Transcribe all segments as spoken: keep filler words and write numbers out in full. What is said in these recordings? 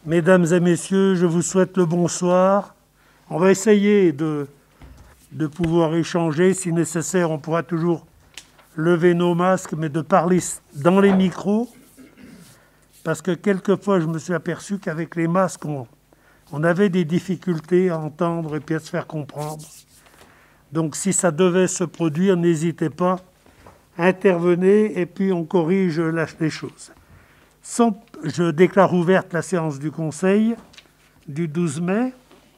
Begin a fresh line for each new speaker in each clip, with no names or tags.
Mesdames et messieurs, je vous souhaite le bonsoir. On va essayer de, de pouvoir échanger. Si nécessaire, on pourra toujours lever nos masques, mais de parler dans les micros. Parce que quelquefois, je me suis aperçu qu'avec les masques, on, on avait des difficultés à entendre et puis à se faire comprendre. Donc si ça devait se produire, n'hésitez pas, intervenez et puis on corrige les choses. Sans, je déclare ouverte la séance du Conseil du douze mai.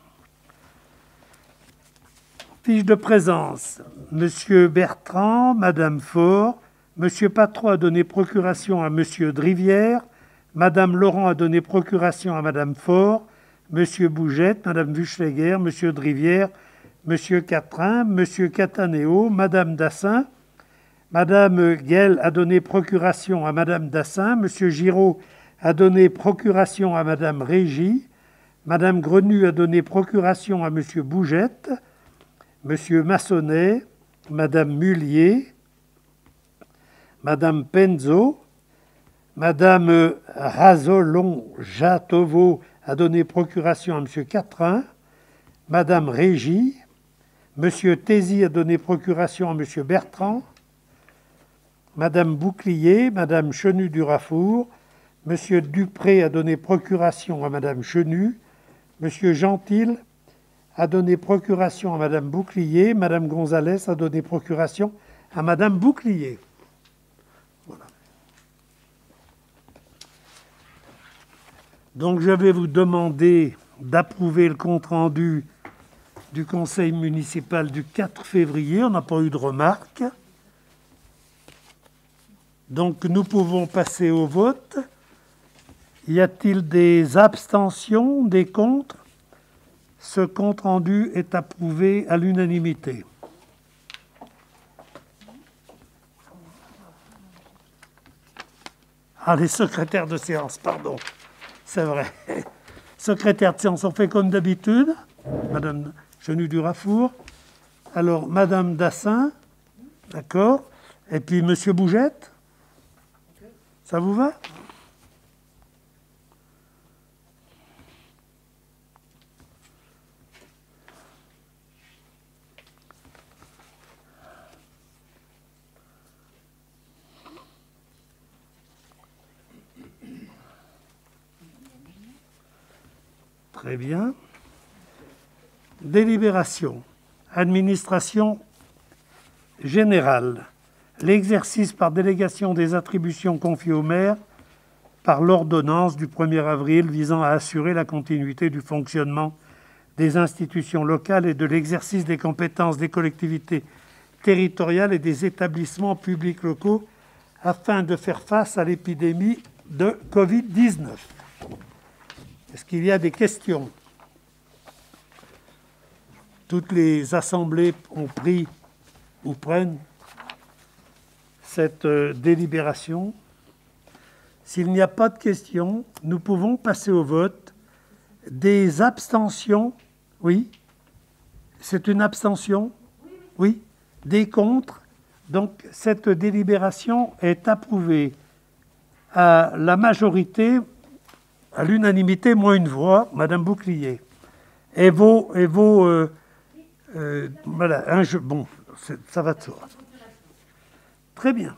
Fiche de présence. Monsieur Bertrand, Madame Faure, Monsieur Patron a donné procuration à Monsieur Drivière, Madame Laurent a donné procuration à Madame Faure, Monsieur Bougette, Madame Vuchleger, Monsieur Drivière, Monsieur Catrin, Monsieur Cataneo, Madame Dassin. Madame Guel a donné procuration à Madame Dassin, Monsieur Giraud a donné procuration à Madame Régie, Madame Grenu a donné procuration à Monsieur Bougette, Monsieur Massonnet, Madame Mullier, Madame Penzo, Madame Razolon-Jatovo a donné procuration à Monsieur Catrin, Madame Régie, Monsieur Tézy a donné procuration à Monsieur Bertrand, Madame Bouclier, Madame Chenu-Durafour, Monsieur Dupré a donné procuration à Madame Chenu, Monsieur Gentil a donné procuration à Madame Bouclier, Madame Gonzalez a donné procuration à Madame Bouclier. Voilà. Donc je vais vous demander d'approuver le compte-rendu du Conseil municipal du quatre février. On n'a pas eu de remarques. Donc nous pouvons passer au vote. Y a-t-il des abstentions, des contre? Ce compte-rendu est approuvé à l'unanimité. Ah, les secrétaires de séance, pardon. C'est vrai. Secrétaire de séance, on fait comme d'habitude. Madame Chenu-Durafour. Alors, Madame Dassin, d'accord. Et puis Monsieur Bougette. Ça vous va? Très bien. Délibération. Administration générale. L'exercice par délégation des attributions confiées au maire par l'ordonnance du premier avril visant à assurer la continuité du fonctionnement des institutions locales et de l'exercice des compétences des collectivités territoriales et des établissements publics locaux afin de faire face à l'épidémie de covid dix-neuf. Est-ce qu'il y a des questions? Toutes les assemblées ont pris ou prennent cette euh, délibération. S'il n'y a pas de questions, nous pouvons passer au vote. Des abstentions? Oui. C'est une abstention? Oui. Des contre? Donc cette délibération est approuvée à la majorité, à l'unanimité, moins une voix, Madame Bouclier. Et vos... Et vos euh, euh, voilà, un jeu, bon, ça va de soi. Très bien.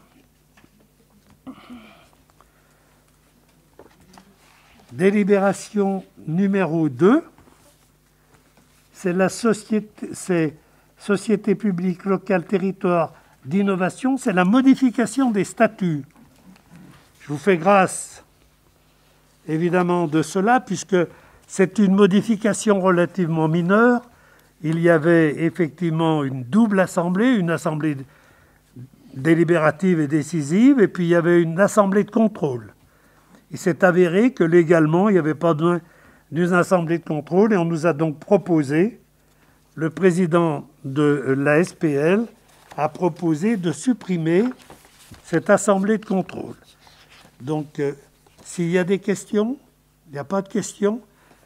Délibération numéro deux, c'est la société, c'est Société publique locale territoire d'innovation, c'est la modification des statuts. Je vous fais grâce, évidemment, de cela, puisque c'est une modification relativement mineure. Il y avait effectivement une double assemblée, une assemblée délibérative et décisive, et puis il y avait une assemblée de contrôle. Il s'est avéré que légalement, il n'y avait pas besoin d'une assemblée de contrôle, et on nous a donc proposé, le président de la S P L a proposé de supprimer cette assemblée de contrôle. Donc, euh, s'il y a des questions, il n'y a pas de questions,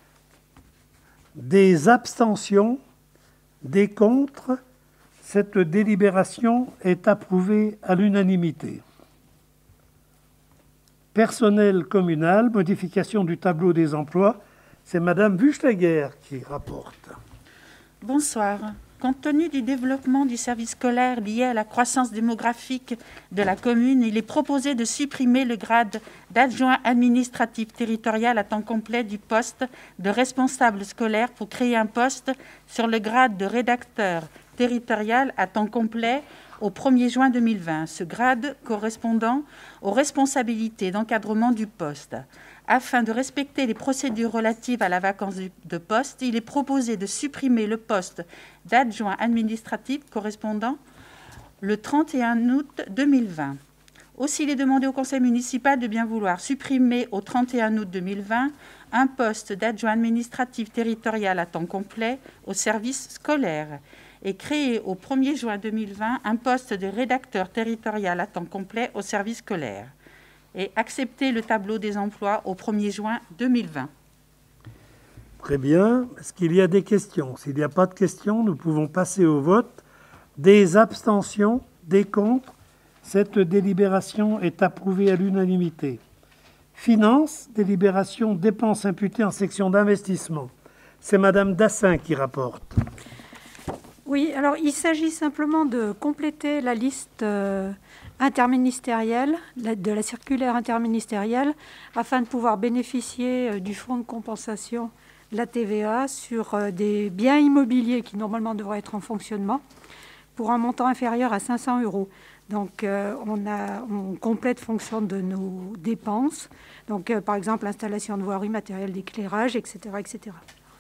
des abstentions, des contre, cette délibération est approuvée à l'unanimité. Personnel communal, modification du tableau des emplois. C'est Madame Wuschleger qui rapporte.
Bonsoir. Compte tenu du développement du service scolaire lié à la croissance démographique de la commune, il est proposé de supprimer le grade d'adjoint administratif territorial à temps complet du poste de responsable scolaire pour créer un poste sur le grade de rédacteur territorial à temps complet au premier juin deux mille vingt, ce grade correspondant aux responsabilités d'encadrement du poste. Afin de respecter les procédures relatives à la vacance de poste, il est proposé de supprimer le poste d'adjoint administratif correspondant le trente et un août deux mille vingt. Aussi, il est demandé au conseil municipal de bien vouloir supprimer au trente et un août deux mille vingt un poste d'adjoint administratif territorial à temps complet au service scolaire et créer au premier juin deux mille vingt un poste de rédacteur territorial à temps complet au service scolaire et accepter le tableau des emplois au premier juin deux mille vingt.
Très bien. Est-ce qu'il y a des questions? S'il n'y a pas de questions, nous pouvons passer au vote. Des abstentions, des contre. Cette délibération est approuvée à l'unanimité. Finances, délibération, dépenses imputées en section d'investissement. C'est Madame Dassin qui rapporte.
Oui, alors il s'agit simplement de compléter la liste euh, interministérielle, la, de la circulaire interministérielle, afin de pouvoir bénéficier euh, du fonds de compensation de la T V A sur euh, des biens immobiliers qui normalement devraient être en fonctionnement pour un montant inférieur à cinq cents euros. Donc euh, on, a, on complète fonction de nos dépenses, donc euh, par exemple installation de voirie, matériel d'éclairage, et cetera, et cetera.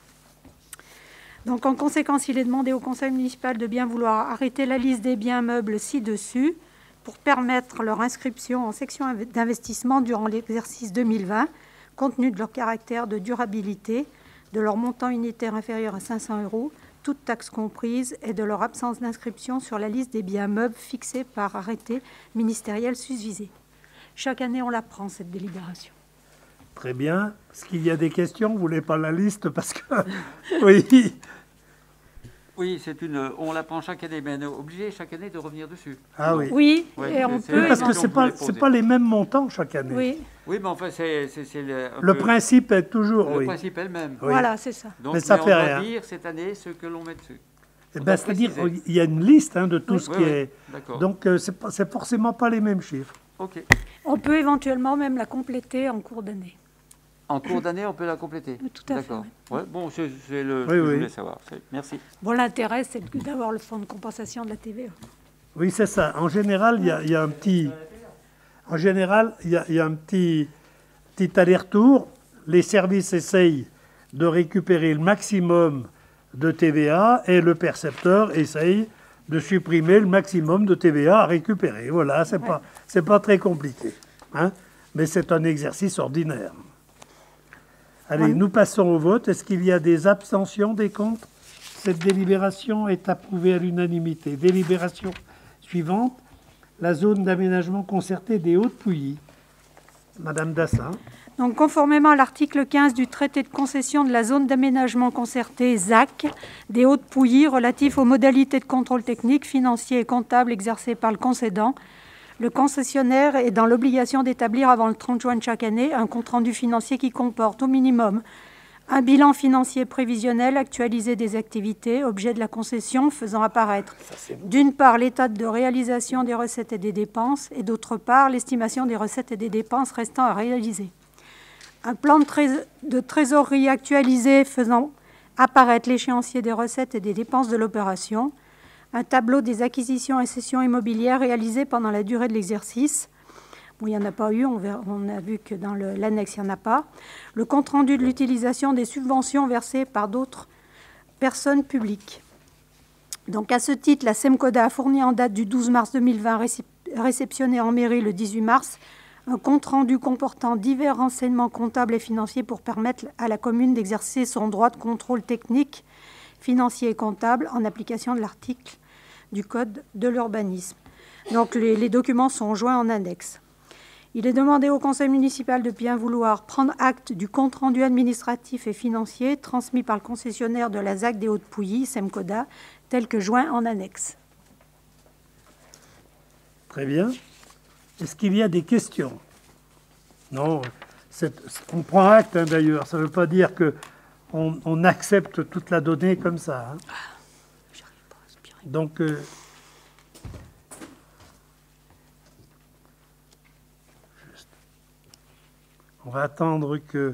Donc, en conséquence, il est demandé au conseil municipal de bien vouloir arrêter la liste des biens meubles ci-dessus pour permettre leur inscription en section d'investissement durant l'exercice deux mille vingt, compte tenu de leur caractère de durabilité, de leur montant unitaire inférieur à cinq cents euros, toutes taxes comprises, et de leur absence d'inscription sur la liste des biens meubles fixée par arrêté ministériel susvisé. Chaque année, on la prend, cette délibération.
Très bien. Est-ce qu'il y a des questions? Vous ne voulez pas la liste parce que... Oui.
Oui, c'est une. On la prend chaque année, mais on est obligé chaque année de revenir dessus.
Ah oui.
Oui,
Ouais,
et on
c'est-
peut...
Oui, parce que ce
on
n'est pas,
peut les
c'est
poser.
pas les mêmes montants chaque année.
Oui,
Oui, mais enfin, c'est c'est- c'est le, un
Le
peu-
principe est toujours...
le
oui.
principe est le même.
Oui.
voilà, c'est ça.
Donc,
Mais ça
on
fait
doit
rien.
dire cette année ce que l'on met dessus.
Eh
On
ben,
doit
c'est-à-dire
préciser.
il y a une liste hein, de tout
Oui.
ce
Oui,
qui
oui,
est...
d'accord.
Donc, euh, ce n'est forcément pas les mêmes chiffres.
Ok.
On peut éventuellement même la compléter en cours d'année.
En cours d'année, on peut la compléter.
Oui, tout à fait,
D'accord. Ouais, bon, c'est c'est le
Oui,
ce que
oui.
je voulais savoir. C'est- Merci.
Bon, l'intérêt, c'est d'avoir le fonds de compensation de la T V A.
Oui, c'est ça. En général, il y a, il y a un petit... En général, il y a, il y a un petit, petit aller-retour. Les services essayent de récupérer le maximum de T V A et le percepteur essaye de supprimer le maximum de T V A à récupérer. Voilà, c'est
Ouais.
pas, c'est pas très compliqué. Hein, mais c'est un exercice ordinaire. Allez,
Ouais.
nous passons au vote. Est-ce qu'il y a des abstentions, des contre? Cette délibération est approuvée à l'unanimité. Délibération suivante, la zone d'aménagement concerté des Hautes-Pouilly. Madame Dassin.
Donc, conformément à l'article quinze du traité de concession de la zone d'aménagement concerté Z A C des Hautes-Pouilly relatif aux modalités de contrôle technique, financier et comptable exercées par le concédant, le concessionnaire est dans l'obligation d'établir avant le trente juin de chaque année un compte-rendu financier qui comporte au minimum un bilan financier prévisionnel actualisé des activités, objet de la concession, faisant apparaître d'une part l'état de réalisation des recettes et des dépenses et d'autre part l'estimation des recettes et des dépenses restant à réaliser. Un plan de, trés- de trésorerie actualisé faisant apparaître l'échéancier des recettes et des dépenses de l'opération, un tableau des acquisitions et cessions immobilières réalisées pendant la durée de l'exercice. Bon, il n'y en a pas eu, on, verra- on a vu que dans le- l'annexe, il n'y en a pas. Le compte-rendu de l'utilisation des subventions versées par d'autres personnes publiques. Donc, à ce titre, la SEMCODA a fourni en date du douze mars deux mille vingt, récep- réceptionné en mairie le dix-huit mars, un compte-rendu comportant divers renseignements comptables et financiers pour permettre à la commune d'exercer son droit de contrôle technique, financier et comptable en application de l'article du Code de l'urbanisme. Donc, les, les documents sont joints en annexe. Il est demandé au conseil municipal de bien vouloir prendre acte du compte-rendu administratif et financier transmis par le concessionnaire de la Z A C des Hautes-Pouilly, SEMCODA, tel que joint en annexe.
Très bien. Est-ce qu'il y a des questions? Non, on prend acte hein, d'ailleurs. Ça ne veut pas dire qu'on on accepte toute la donnée comme ça. Hein. Donc, euh, juste, on va attendre que...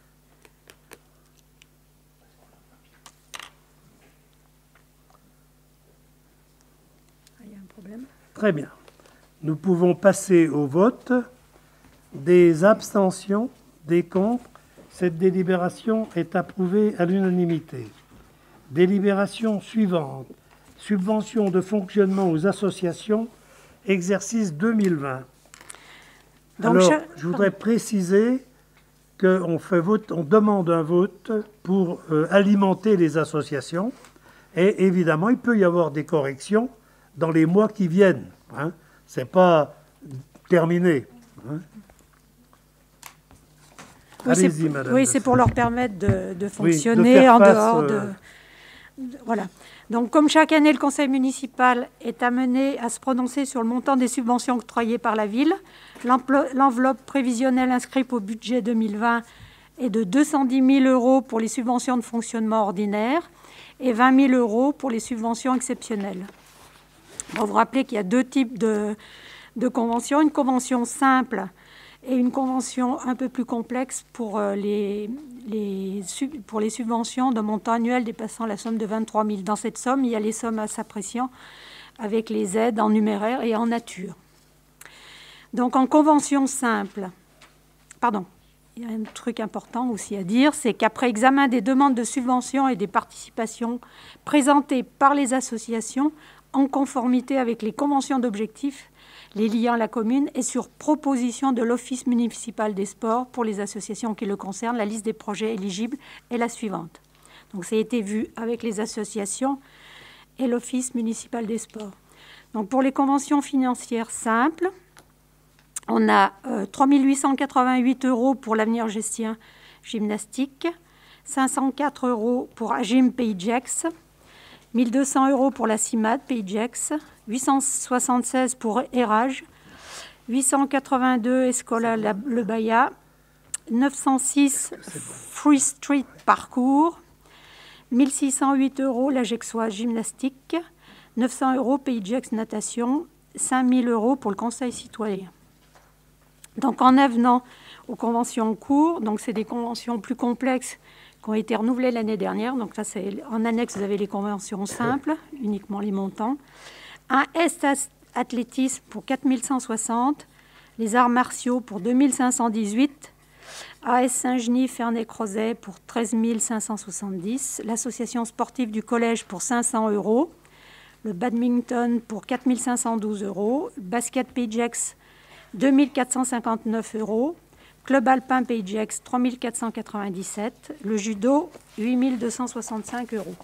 Il y a un problème.
Très bien. Nous pouvons passer au vote. Des abstentions, des contre. Cette délibération est approuvée à l'unanimité. Délibération suivante. Subvention de fonctionnement aux associations, exercice deux mille vingt. Donc, Alors, je, je voudrais préciser qu'on fait vote, on demande un vote pour euh, alimenter les associations. Et évidemment, il peut y avoir des corrections dans les mois qui viennent. Hein. Ce n'est pas terminé. Hein.
Oui,
Allez-y, madame.
Oui, c'est pour leur permettre de, de
oui,
fonctionner
de
en
face,
dehors
euh...
de... de... Voilà. Donc, comme chaque année, le conseil municipal est amené à se prononcer sur le montant des subventions octroyées par la ville. L'enveloppe prévisionnelle inscrite au budget deux mille vingt est de deux cent dix mille euros pour les subventions de fonctionnement ordinaire et vingt mille euros pour les subventions exceptionnelles. On va vous rappeler qu'il y a deux types de, de conventions. Une convention simple et une convention un peu plus complexe pour les, les, pour les subventions de montant annuel dépassant la somme de vingt-trois mille. Dans cette somme, il y a les sommes à s'appréciant avec les aides en numéraire et en nature. Donc en convention simple, pardon, il y a un truc important aussi à dire, c'est qu'après examen des demandes de subventions et des participations présentées par les associations en conformité avec les conventions d'objectifs, les liant à la commune et sur proposition de l'Office municipal des sports pour les associations qui le concernent, la liste des projets éligibles est la suivante. Donc, ça a été vu avec les associations et l'Office municipal des sports. Donc, pour les conventions financières simples, on a euh, trois mille huit cent quatre-vingt-huit euros pour l'avenir gestien gymnastique, cinq cent quatre euros pour Agim Pays Gex, mille deux cents euros pour la CIMAD Pays Gex, huit cent soixante-seize pour Erage, huit cent quatre-vingt-deux Escola Le Baya, neuf cent six Free Street Parcours, mille six cent huit euros la Gexoise Gymnastique, neuf cents euros Pays Gex Natation, cinq mille euros pour le Conseil citoyen. Donc en avenant aux conventions en cours, donc c'est des conventions plus complexes qui ont été renouvelées l'année dernière. Donc là, c'est en annexe, vous avez les conventions simples, uniquement les montants. Un Est athlétisme pour quatre mille cent soixante, les arts martiaux pour deux mille cinq cent dix-huit, A S Saint-Genis Ferney-Crozet pour treize mille cinq cent soixante-dix, l'association sportive du collège pour cinq cents euros, le badminton pour quatre mille cinq cent douze euros, le basket Pays Gex deux mille quatre cent cinquante-neuf euros, club alpin Pays Gex trois mille quatre cent quatre-vingt-dix-sept, le judo huit mille deux cent soixante-cinq euros.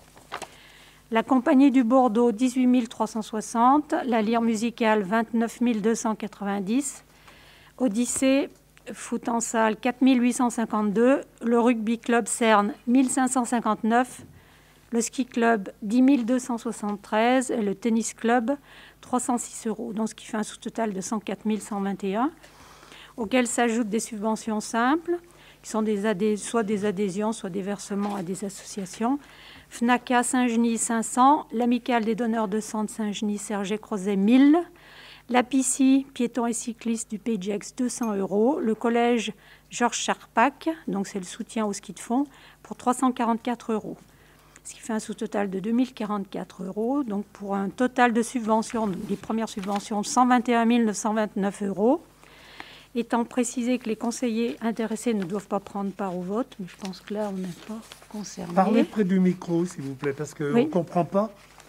La compagnie du Bordeaux, dix-huit mille trois cent soixante. La lyre musicale, vingt-neuf mille deux cent quatre-vingt-dix. Odyssée, foot en salle, quatre mille huit cent cinquante-deux. Le rugby club Cerne, mille cinq cent cinquante-neuf. Le ski club, dix mille deux cent soixante-treize. Et le tennis club, trois cent six euros. Donc, ce qui fait un sous-total de cent quatre mille cent vingt et un. Auxquels s'ajoutent des subventions simples, qui sont des adhé- soit des adhésions, soit des versements à des associations. FNACA Saint-Genis cinq cents, l'Amicale des donneurs de sang de Saint-Genis Sergé-Crozet mille, la P C I, piétons et cyclistes du Pays Gex deux cents euros, le collège Georges Charpak, donc c'est le soutien au ski de fond, pour trois cent quarante-quatre euros, ce qui fait un sous-total de deux mille quarante-quatre euros, donc pour un total de subventions, les premières subventions, cent vingt et un mille neuf cent vingt-neuf euros. Étant précisé que les conseillers intéressés ne doivent pas prendre part au vote, mais je pense que là, on n'est pas concerné.
Parlez près du micro, s'il vous plaît, parce qu'on
oui.
ne comprend pas.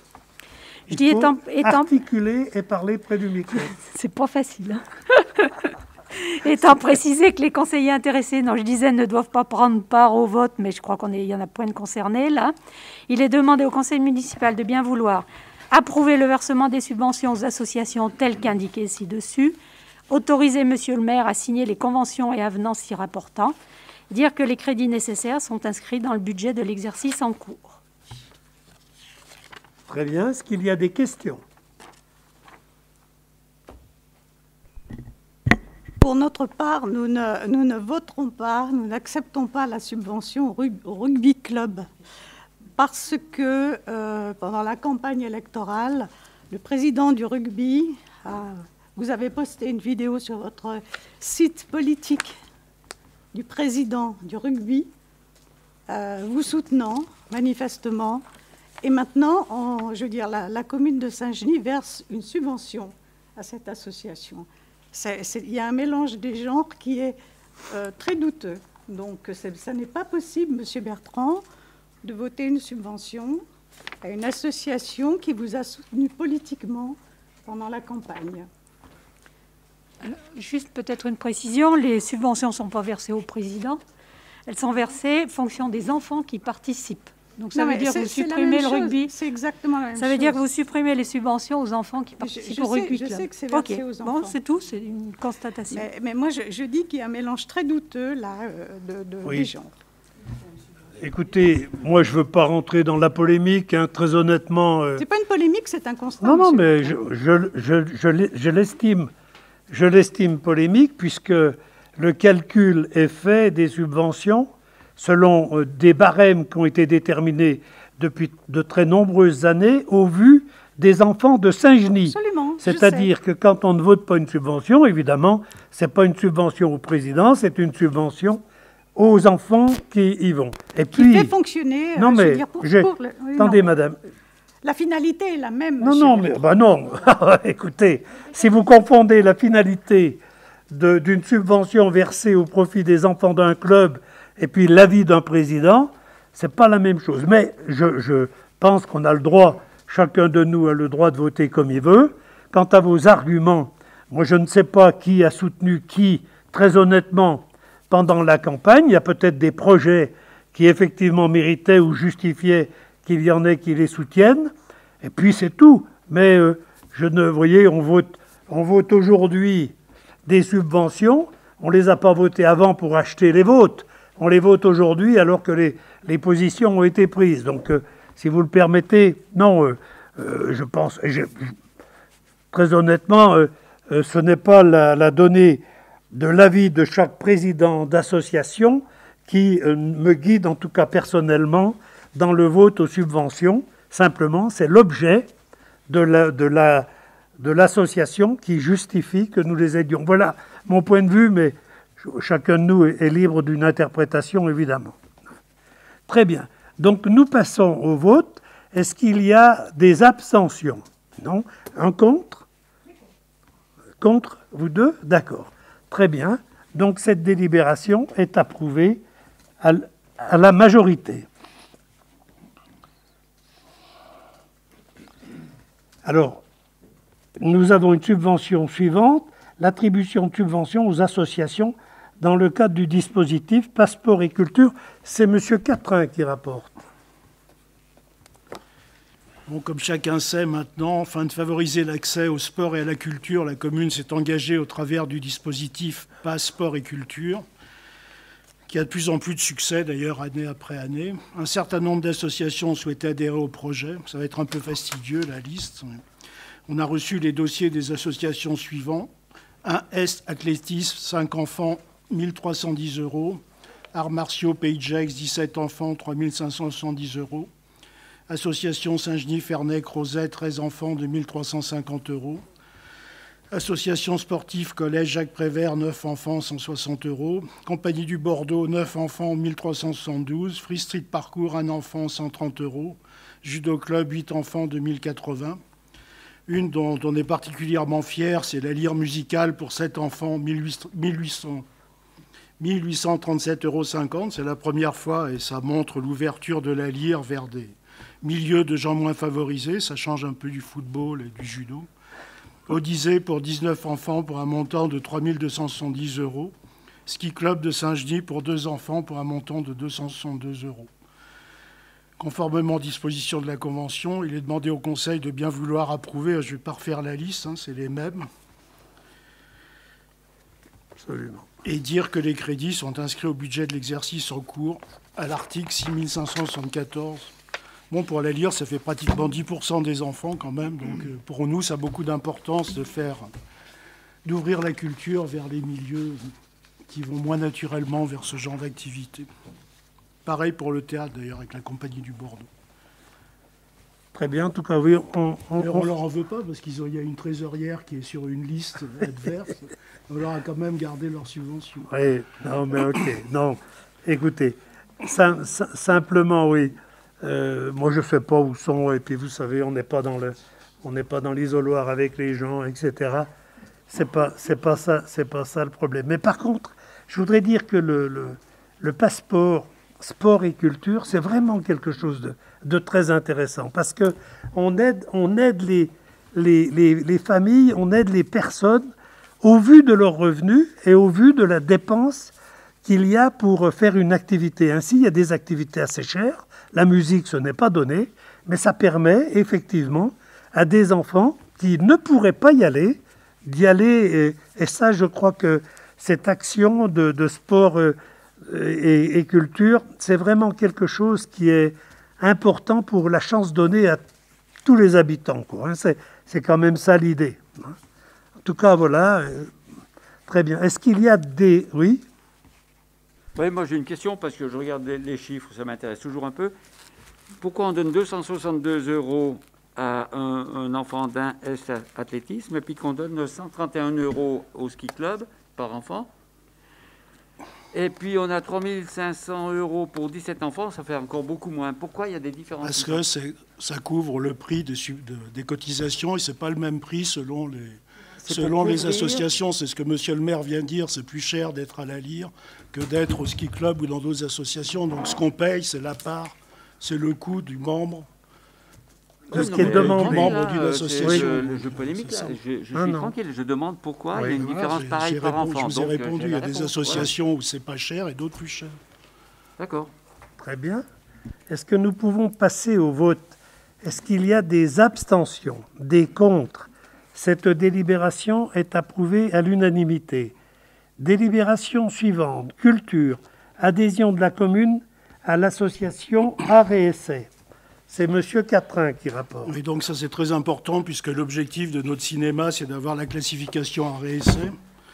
Il
je dis
faut
étant, étant...
articuler et parler près du micro.
C'est pas facile. Hein. Étant précisé que les conseillers intéressés, non, je disais, ne doivent pas prendre part au vote, mais je crois qu'il y en a point de concernés, là. Il est demandé au conseil municipal de bien vouloir approuver le versement des subventions aux associations telles qu'indiquées ci-dessus, autoriser monsieur le maire à signer les conventions et avenants s'y rapportant, dire que les crédits nécessaires sont inscrits dans le budget de l'exercice en cours.
Très bien. Est-ce qu'il y a des questions ?
Pour notre part, nous ne, nous ne voterons pas, nous n'acceptons pas la subvention au, rug, au rugby club parce que euh, pendant la campagne électorale, le président du rugby, a, vous avez posté une vidéo sur votre site politique du président du rugby, euh, vous soutenant manifestement. Et maintenant, on, je veux dire, la, la commune de Saint-Genis verse une subvention à cette association. C'est, c'est, il y a un mélange des genres qui est euh, très douteux. Donc, ça n'est pas possible, Monsieur Bertrand, de voter une subvention à une association qui vous a soutenu politiquement pendant la campagne.
Alors, juste peut-être une précision, les subventions ne sont pas versées au président, elles sont versées en fonction des enfants qui participent. Donc ça
non,
veut dire que vous supprimez le
chose.
rugby.
C'est exactement la même chose.
Ça veut chose. dire que vous supprimez les subventions aux enfants qui participent
je, je
au rugby
sais,
club.
Je sais que c'est versé
okay.
aux enfants.
Bon, c'est tout, c'est une constatation.
Mais, mais moi, je, je dis qu'il y a un mélange très douteux là de, de
oui.
des genres.
Écoutez, moi, je ne veux pas rentrer dans la polémique, hein, très honnêtement. Euh...
C'est pas une polémique, c'est un constat.
Non, non, mais je, je, je, je, je l'estime. Je l'estime polémique puisque le calcul est fait des subventions selon euh, des barèmes qui ont été déterminés depuis de très nombreuses années au vu des enfants de Saint-Genis.
Absolument.
C'est-à-dire que quand on ne vote pas une subvention, évidemment, ce n'est pas une subvention au président, c'est une subvention aux enfants qui y vont. Et
qui
puis,
fait fonctionner...
Non,
euh,
mais...
Je veux dire, pour,
je...
pour le... oui,
Attendez,
non.
madame.
La finalité est la même.
Non, non, mais bah non. Écoutez, si vous confondez la finalité de, d'une subvention versée au profit des enfants d'un club et puis l'avis d'un président, c'est pas la même chose. Mais je, je pense qu'on a le droit, chacun de nous a le droit de voter comme il veut. Quant à vos arguments, moi je ne sais pas qui a soutenu qui, très honnêtement, pendant la campagne. Il y a peut-être des projets qui effectivement méritaient ou justifiaient qu'il y en ait qui les soutiennent, et puis c'est tout. Mais euh, je ne, vous voyez, on vote, on vote aujourd'hui des subventions, on ne les a pas votées avant pour acheter les votes, on les vote aujourd'hui alors que les, les positions ont été prises. Donc, euh, si vous le permettez, non, euh, euh, je pense, je, très honnêtement, euh, euh, ce n'est pas la, la donnée de l'avis de chaque président d'association qui euh, me guide, en tout cas personnellement, dans le vote aux subventions. Simplement, c'est l'objet de, la, de, la, de l'association qui justifie que nous les aidions. Voilà mon point de vue, mais chacun de nous est, est libre d'une interprétation, évidemment. Très bien. Donc, nous passons au vote. Est-ce qu'il y a des abstentions? Non. Un contre? Contre, vous deux? D'accord. Très bien. Donc, cette délibération est approuvée à, à la majorité. Alors, nous avons une subvention suivante, l'attribution de subventions aux associations dans le cadre du dispositif Passeport et Culture. C'est M. Catrin qui rapporte.
Bon, comme chacun sait maintenant, afin de favoriser l'accès au sport et à la culture, la commune s'est engagée au travers du dispositif Passeport et Culture, qui a de plus en plus de succès d'ailleurs année après année. Un certain nombre d'associations ont souhaité adhérer au projet. Ça va être un peu fastidieux, la liste. On a reçu les dossiers des associations suivants. un Est Athlétisme, cinq enfants, mille trois cent dix euros. Arts martiaux Pays de Gex, dix-sept enfants, trois mille cinq cent soixante-dix euros. Association Saint-Genis Ferney Crozet, treize enfants, deux mille trois cent cinquante euros. Association sportive Collège Jacques Prévert, neuf enfants, cent soixante euros. Compagnie du Bordeaux, neuf enfants, mille trois cent soixante-douze. Free Street Parcours, un enfant, cent trente euros. Judo Club, huit enfants, deux mille quatre-vingts. Une dont on est particulièrement fier, c'est la lyre musicale pour sept enfants, mille huit cent trente-sept euros cinquante. C'est la première fois et ça montre l'ouverture de la lyre vers des milieux de gens moins favorisés. Ça change un peu du football et du judo. Odyssée pour dix-neuf enfants pour un montant de trois mille deux cent soixante-dix euros. Ski Club de Saint-Genis pour deux enfants pour un montant de deux cent soixante-deux euros. Conformément aux dispositions de la Convention, il est demandé au Conseil de bien vouloir approuver, je ne vais pas refaire la liste, hein, c'est les mêmes,
Absolument.
Et dire que les crédits sont inscrits au budget de l'exercice en cours à l'article six mille cinq cent soixante-quatorze. Bon, pour la lire, ça fait pratiquement dix pour cent des enfants quand même. Donc pour nous, ça a beaucoup d'importance de faire d'ouvrir la culture vers les milieux qui vont moins naturellement vers ce genre d'activité. Pareil pour le théâtre, d'ailleurs, avec la Compagnie du Bordeaux.
Très bien, en tout cas, oui. On
ne on... leur en veut pas, parce qu'il y a une trésorière qui est sur une liste adverse. On leur a quand même gardé leur subvention.
Oui, non, mais ok. Non, écoutez, sim simplement, oui. Euh, moi, je ne sais pas où sont, et puis vous savez, on n'est pas dans le, on n'est pas dans l'isoloir avec les gens, et cetera. C'est pas, c'est pas ça, c'est pas ça le problème. Mais par contre, je voudrais dire que le, le, le passeport sport et culture, c'est vraiment quelque chose de, de très intéressant parce que on aide, on aide les, les, les, les familles, on aide les personnes au vu de leurs revenus et au vu de la dépense qu'il y a pour faire une activité. Ainsi, il y a des activités assez chères. La musique, ce n'est pas donné, mais ça permet effectivement à des enfants qui ne pourraient pas y aller, d'y aller. Et, et ça, je crois que cette action de, de sport euh, et, et culture, c'est vraiment quelque chose qui est important pour la chance donnée à tous les habitants, quoi, hein. C'est, c'est quand même ça l'idée. En tout cas, voilà. Euh, très bien. Est-ce qu'il y a des... Oui ?
Oui, moi j'ai une question parce que je regarde les, les chiffres, ça m'intéresse toujours un peu. Pourquoi on donne deux cent soixante-deux euros à un, un enfant d'un S athlétisme et puis qu'on donne cent trente et un euros au ski club par enfant? Et puis on a trois mille cinq cents euros pour dix-sept enfants, ça fait encore beaucoup moins. Pourquoi il y a des différences?
Parce que c'est, ça couvre le prix de, de, des cotisations et ce n'est pas le même prix selon les, selon les associations. C'est ce que monsieur le maire vient de dire, c'est plus cher d'être à la Lyre que d'être au ski club ou dans d'autres associations. Donc ce qu'on paye, c'est la part, c'est le coût du membre.
De ce qui est demandé.
Membre d'une association.
Je, je polémique là, je, je ah suis non. tranquille, je demande pourquoi oui. il y a une différence voilà, pareille par
répondu,
enfant.
Je vous ai
Donc,
répondu, il y a des
réponse,
associations
voilà.
où c'est pas cher et d'autres plus cher.
D'accord.
Très bien. Est-ce que nous pouvons passer au vote? Est-ce qu'il y a des abstentions, des contre? Cette délibération est approuvée à l'unanimité. Délibération suivante, culture, adhésion de la commune à l'association Art et Essai. C'est M. Catrin qui rapporte.
Et donc ça c'est très important puisque l'objectif de notre cinéma c'est d'avoir la classification Art et Essai.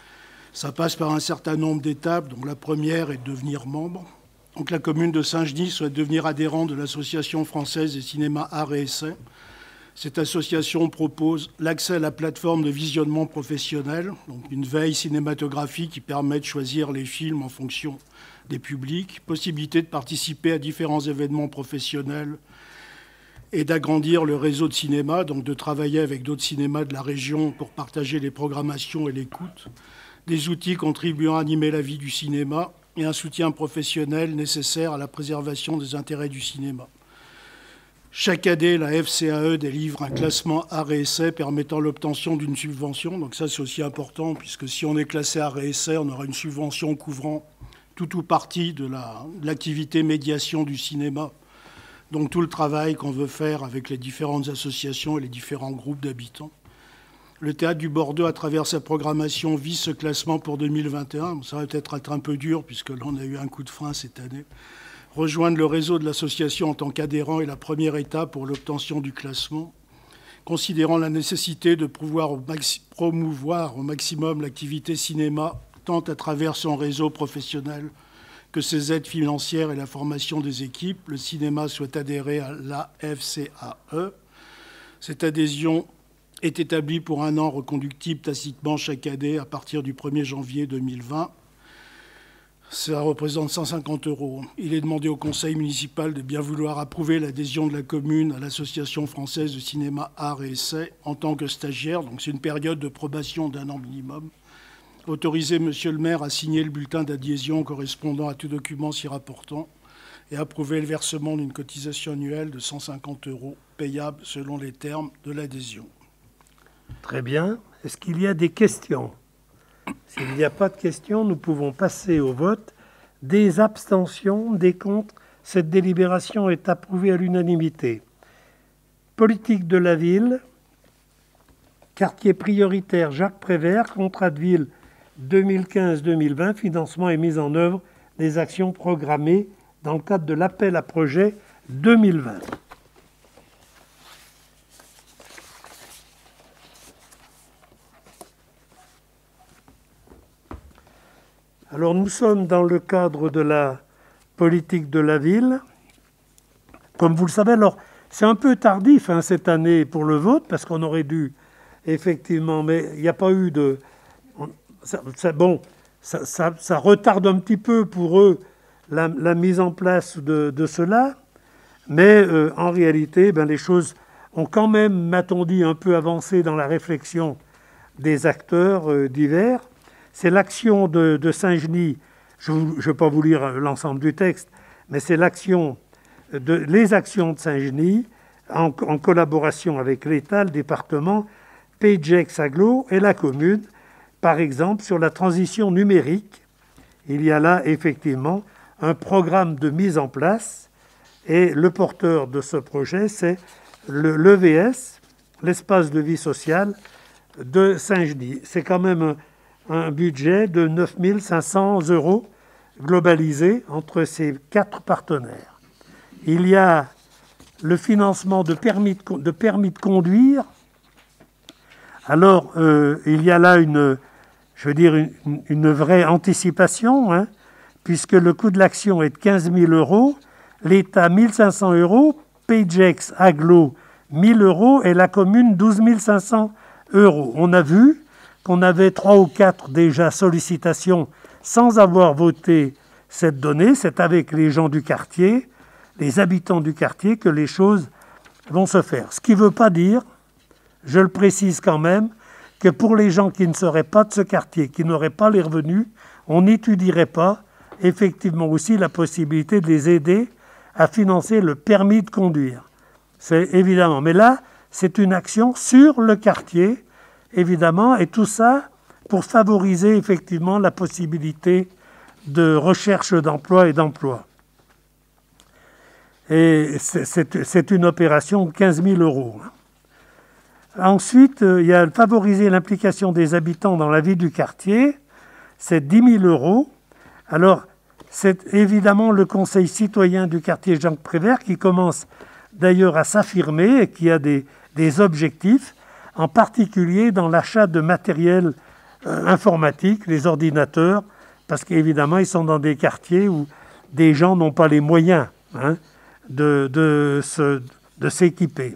Ça passe par un certain nombre d'étapes, dont la première est de devenir membre. Donc la commune de Saint-Genis souhaite devenir adhérent de l'Association française des cinémas Art et Essai. Cette association propose l'accès à la plateforme de visionnement professionnel, donc une veille cinématographique qui permet de choisir les films en fonction des publics, possibilité de participer à différents événements professionnels et d'agrandir le réseau de cinéma, donc de travailler avec d'autres cinémas de la région pour partager les programmations et l'écoute, des outils contribuant à animer la vie du cinéma et un soutien professionnel nécessaire à la préservation des intérêts du cinéma. Chaque année, la F C A E délivre un classement Art et Essai permettant l'obtention d'une subvention. Donc ça, c'est aussi important, puisque si on est classé Art et Essai, on aura une subvention couvrant tout ou partie de, la, de l'activité médiation du cinéma. Donc tout le travail qu'on veut faire avec les différentes associations et les différents groupes d'habitants. Le Théâtre du Bordeaux, à travers sa programmation, vise ce classement pour deux mille vingt et un. Ça va peut-être être un peu dur, puisque là, on a eu un coup de frein cette année. Rejoindre le réseau de l'association en tant qu'adhérent est la première étape pour l'obtention du classement. Considérant la nécessité de pouvoir au maxi- promouvoir au maximum l'activité cinéma, tant à travers son réseau professionnel que ses aides financières et la formation des équipes, le cinéma souhaite adhérer à l'A F C A E. Cette adhésion est établie pour un an, reconductible tacitement chaque année à partir du premier janvier deux mille vingt. Ça représente cent cinquante euros. Il est demandé au conseil municipal de bien vouloir approuver l'adhésion de la commune à l'Association française de cinéma Art et Essai en tant que stagiaire. Donc c'est une période de probation d'un an minimum. Autoriser monsieur le maire à signer le bulletin d'adhésion correspondant à tout document s'y rapportant et approuver le versement d'une cotisation annuelle de cent cinquante euros payable selon les termes de l'adhésion.
Très bien. Est-ce qu'il y a des questions? S'il n'y a pas de questions, nous pouvons passer au vote. Des abstentions, des contre. Cette délibération est approuvée à l'unanimité. Politique de la ville, quartier prioritaire Jacques Prévert, contrat de ville deux mille quinze deux mille vingt, financement et mise en œuvre des actions programmées dans le cadre de l'appel à projet deux mille vingt. Alors nous sommes dans le cadre de la politique de la ville. Comme vous le savez, alors c'est un peu tardif hein, cette année pour le vote, parce qu'on aurait dû effectivement, mais il n'y a pas eu de... Ça, ça, bon, ça, ça, ça retarde un petit peu pour eux la, la mise en place de, de cela, mais euh, en réalité, ben, les choses ont quand même, m'a-t-on dit, un peu avancé dans la réflexion des acteurs euh, divers. C'est l'action de, de Saint-Genis, je ne vais pas vous lire l'ensemble du texte, mais c'est l'action de, les actions de Saint-Genis en, en collaboration avec l'État, le département, Pagex Aglo et la commune, par exemple sur la transition numérique. Il y a là effectivement un programme de mise en place et le porteur de ce projet, c'est le l'E V S, l'espace de vie sociale de Saint-Genis. C'est quand même un, un budget de neuf mille cinq cents euros globalisé entre ces quatre partenaires. Il y a le financement de permis de, de, permis de conduire. Alors, euh, il y a là une, je veux dire, une, une vraie anticipation, hein, puisque le coût de l'action est de quinze mille euros, l'État mille cinq cents euros, Pagex Aglo mille euros et la commune douze mille cinq cents euros. On a vu qu'on avait trois ou quatre déjà sollicitations sans avoir voté cette donnée. C'est avec les gens du quartier, les habitants du quartier, que les choses vont se faire. Ce qui ne veut pas dire, je le précise quand même, que pour les gens qui ne seraient pas de ce quartier, qui n'auraient pas les revenus, on n'étudierait pas effectivement aussi la possibilité de les aider à financer le permis de conduire. C'est évidemment. Mais là, c'est une action sur le quartier, évidemment, et tout ça pour favoriser effectivement la possibilité de recherche d'emploi et d'emploi. Et c'est une opération de quinze mille euros. Ensuite, il y a favoriser l'implication des habitants dans la vie du quartier, c'est dix mille euros. Alors, c'est évidemment le conseil citoyen du quartier Jacques Prévert qui commence d'ailleurs à s'affirmer et qui a des, des objectifs, en particulier dans l'achat de matériel euh, informatique, les ordinateurs, parce qu'évidemment, ils sont dans des quartiers où des gens n'ont pas les moyens hein, de, de, se, de s'équiper.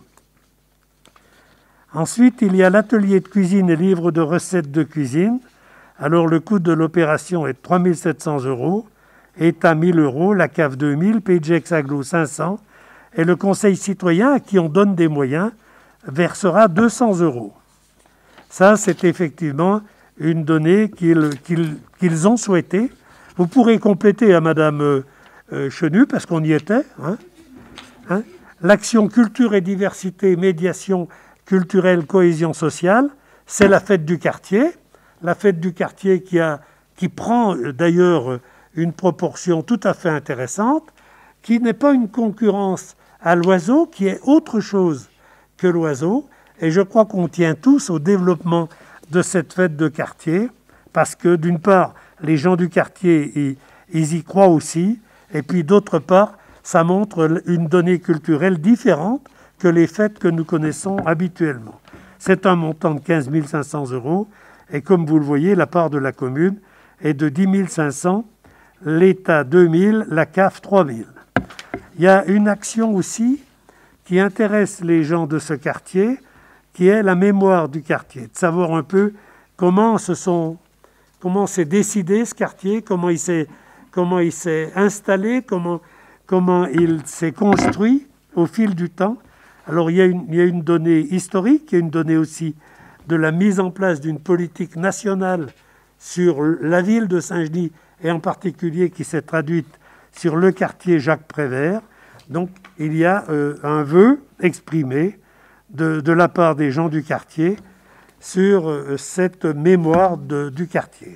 Ensuite, il y a l'atelier de cuisine et livre de recettes de cuisine. Alors, le coût de l'opération est de trois mille sept cents euros, État mille euros, la C A F deux mille, Pagex Aglo cinq cents, et le conseil citoyen, à qui on donne des moyens, versera deux cents euros. Ça, c'est effectivement une donnée qu'ils qu'ils, qu'ils ont souhaité. Vous pourrez compléter à Madame euh, Chenu, parce qu'on y était. Hein, hein, l'action culture et diversité, médiation culturelle, cohésion sociale, c'est la fête du quartier. La fête du quartier qui, a, qui prend d'ailleurs une proportion tout à fait intéressante, qui n'est pas une concurrence à l'oiseau, qui est autre chose que l'oiseau. Et je crois qu'on tient tous au développement de cette fête de quartier, parce que d'une part, les gens du quartier, ils, ils y croient aussi, et puis d'autre part, ça montre une donnée culturelle différente que les fêtes que nous connaissons habituellement. C'est un montant de quinze mille cinq cents euros, et comme vous le voyez, la part de la commune est de dix mille cinq cents, l'État deux mille, la C A F trois mille. Il y a une action aussi qui intéresse les gens de ce quartier, qui est la mémoire du quartier, de savoir un peu comment se sont, comment s'est décidé ce quartier, comment il s'est, comment il s'est installé, comment, comment il s'est construit au fil du temps. Alors il y a une, il y a une donnée historique, il y a une donnée aussi de la mise en place d'une politique nationale sur la ville de Saint-Genis, et en particulier qui s'est traduite sur le quartier Jacques Prévert. Donc il y a euh, un vœu exprimé de, de la part des gens du quartier sur euh, cette mémoire de, du quartier.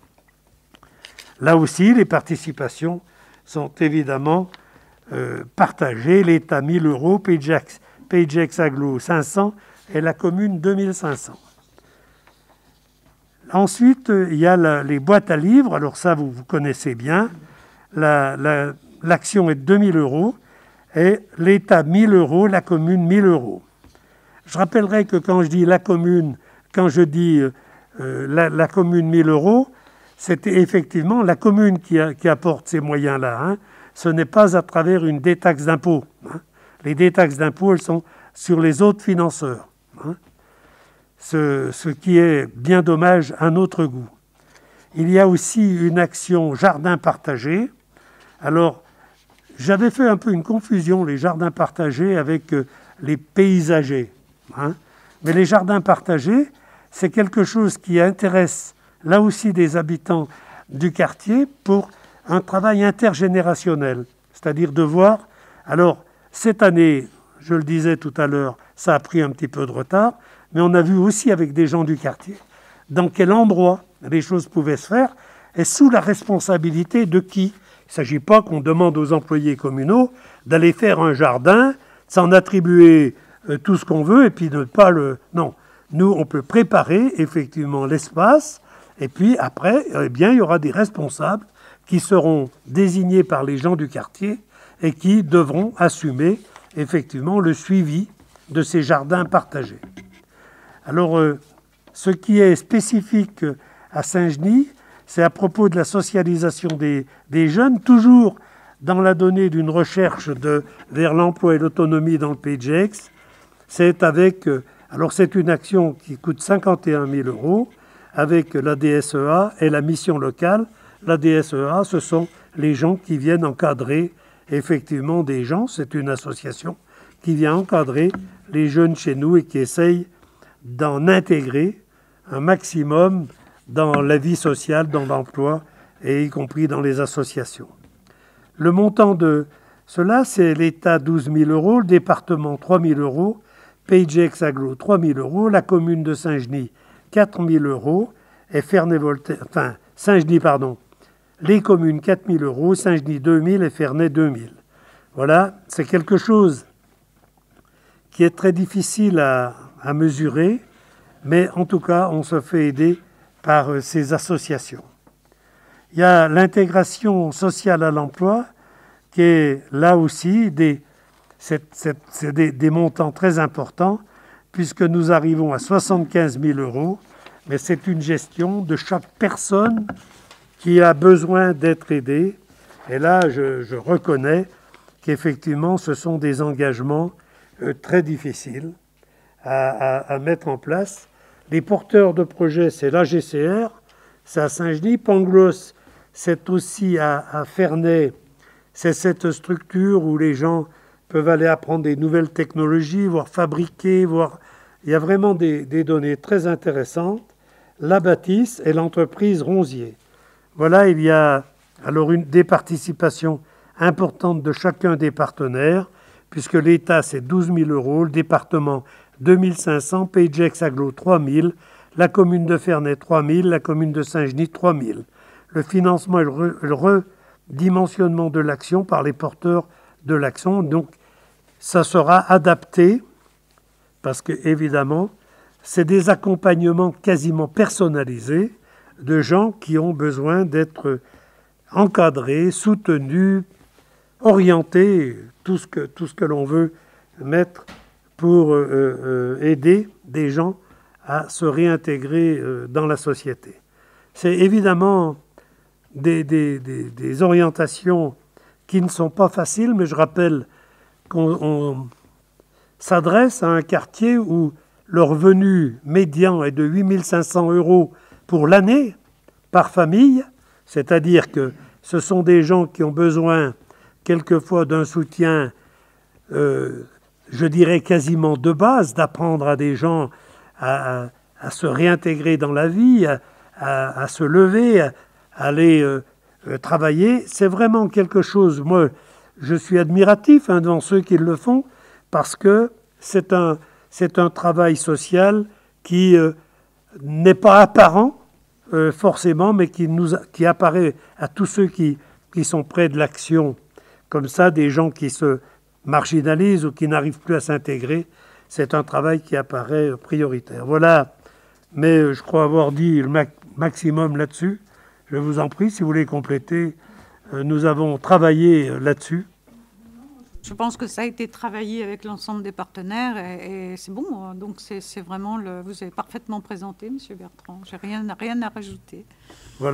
Là aussi, les participations sont évidemment euh, partagées. L'État mille euros, Pagex, Pagex Aglo cinq cents et la commune deux mille cinq cents. Ensuite, il y a la, les boîtes à livres. Alors ça, vous, vous connaissez bien. La, la, l'action est de deux mille euros et l'État mille euros, la commune mille euros. Je rappellerai que quand je dis la commune, quand je dis euh, la, la commune mille euros, c'est effectivement la commune qui, a, qui apporte ces moyens-là. Hein. Ce n'est pas à travers une détaxe d'impôt. Hein. Les détaxes d'impôt, elles sont sur les autres financeurs. Hein. Ce, ce qui est bien dommage à notre goût. Il y a aussi une action jardin partagé. Alors, j'avais fait un peu une confusion, les jardins partagés avec euh, les paysagers. Hein. Mais les jardins partagés, c'est quelque chose qui intéresse là aussi des habitants du quartier pour un travail intergénérationnel. C'est-à-dire de voir, alors cette année, je le disais tout à l'heure, ça a pris un petit peu de retard, mais on a vu aussi avec des gens du quartier dans quel endroit les choses pouvaient se faire et sous la responsabilité de qui. Il ne s'agit pas qu'on demande aux employés communaux d'aller faire un jardin, s'en attribuer euh, tout ce qu'on veut et puis de ne pas le... Non, nous, on peut préparer effectivement l'espace et puis après, eh bien, il y aura des responsables qui seront désignés par les gens du quartier et qui devront assumer effectivement le suivi de ces jardins partagés. Alors, euh, ce qui est spécifique à Saint-Genis, c'est à propos de la socialisation des, des jeunes, toujours dans la donnée d'une recherche de, vers l'emploi et l'autonomie dans le P G X. C'est avec, euh, alors c'est une action qui coûte cinquante et un mille euros avec la D S E A et la mission locale. La D S E A, ce sont les gens qui viennent encadrer effectivement des gens. C'est une association qui vient encadrer les jeunes chez nous et qui essaye d'en intégrer un maximum dans la vie sociale, dans l'emploi, et y compris dans les associations. Le montant de cela, c'est l'État douze mille euros, le département trois mille euros, P G X Aglo trois mille euros, la commune de Saint-Genis quatre mille euros, et Ferney-Voltaire, enfin Saint-Genis, pardon, les communes quatre mille euros, Saint-Genis deux mille et Ferney deux mille. Voilà, c'est quelque chose qui est très difficile à, à mesurer, mais en tout cas, on se fait aider par euh, ces associations. Il y a l'intégration sociale à l'emploi, qui est là aussi des, c'est, c'est, c'est des, des montants très importants, puisque nous arrivons à soixante-quinze mille euros, mais c'est une gestion de chaque personne qui a besoin d'être aidée. Et là, je, je reconnais qu'effectivement, ce sont des engagements euh, très difficiles à, à, à mettre en place. Les porteurs de projets, c'est l'A G C R, c'est à Saint-Genis. Pangloss, c'est aussi à, à Ferney. C'est cette structure où les gens peuvent aller apprendre des nouvelles technologies, voire fabriquer, voire... Il y a vraiment des, des données très intéressantes. La Bâtisse et l'entreprise Ronzier. Voilà, il y a alors une, des participations importantes de chacun des partenaires, puisque l'État, c'est douze mille euros, le département, deux mille cinq cents, P G X Aglo, trois mille, la commune de Ferney, trois mille, la commune de Saint-Genis, trois mille. Le financement et le, re, le redimensionnement de l'action par les porteurs de l'action, donc ça sera adapté, parce que évidemment, c'est des accompagnements quasiment personnalisés de gens qui ont besoin d'être encadrés, soutenus, orientés, tout ce que, tout ce que l'on veut mettre pour euh, euh, aider des gens à se réintégrer euh, dans la société. C'est évidemment des, des, des, des orientations qui ne sont pas faciles, mais je rappelle qu'on on s'adresse à un quartier où le revenu médian est de huit mille cinq cents euros pour l'année par famille, c'est-à-dire que ce sont des gens qui ont besoin quelquefois d'un soutien, euh, je dirais quasiment de base, d'apprendre à des gens à, à, à se réintégrer dans la vie, à, à, à se lever, à, à aller euh, euh, travailler. C'est vraiment quelque chose, moi je suis admiratif hein, devant ceux qui le font, parce que c'est un... C'est un travail social qui euh, n'est pas apparent euh, forcément, mais qui, nous, qui apparaît à tous ceux qui, qui sont près de l'action, comme ça, des gens qui se marginalisent ou qui n'arrivent plus à s'intégrer. C'est un travail qui apparaît prioritaire. Voilà, mais je crois avoir dit le ma- maximum là-dessus. Je vous en prie, si vous voulez compléter, euh, nous avons travaillé euh, là-dessus.
Je pense que ça a été travaillé avec l'ensemble des partenaires et, et c'est bon. Donc c'est, c'est vraiment le. Vous avez parfaitement présenté, Monsieur Bertrand. J'ai rien, rien à rajouter.
Voilà.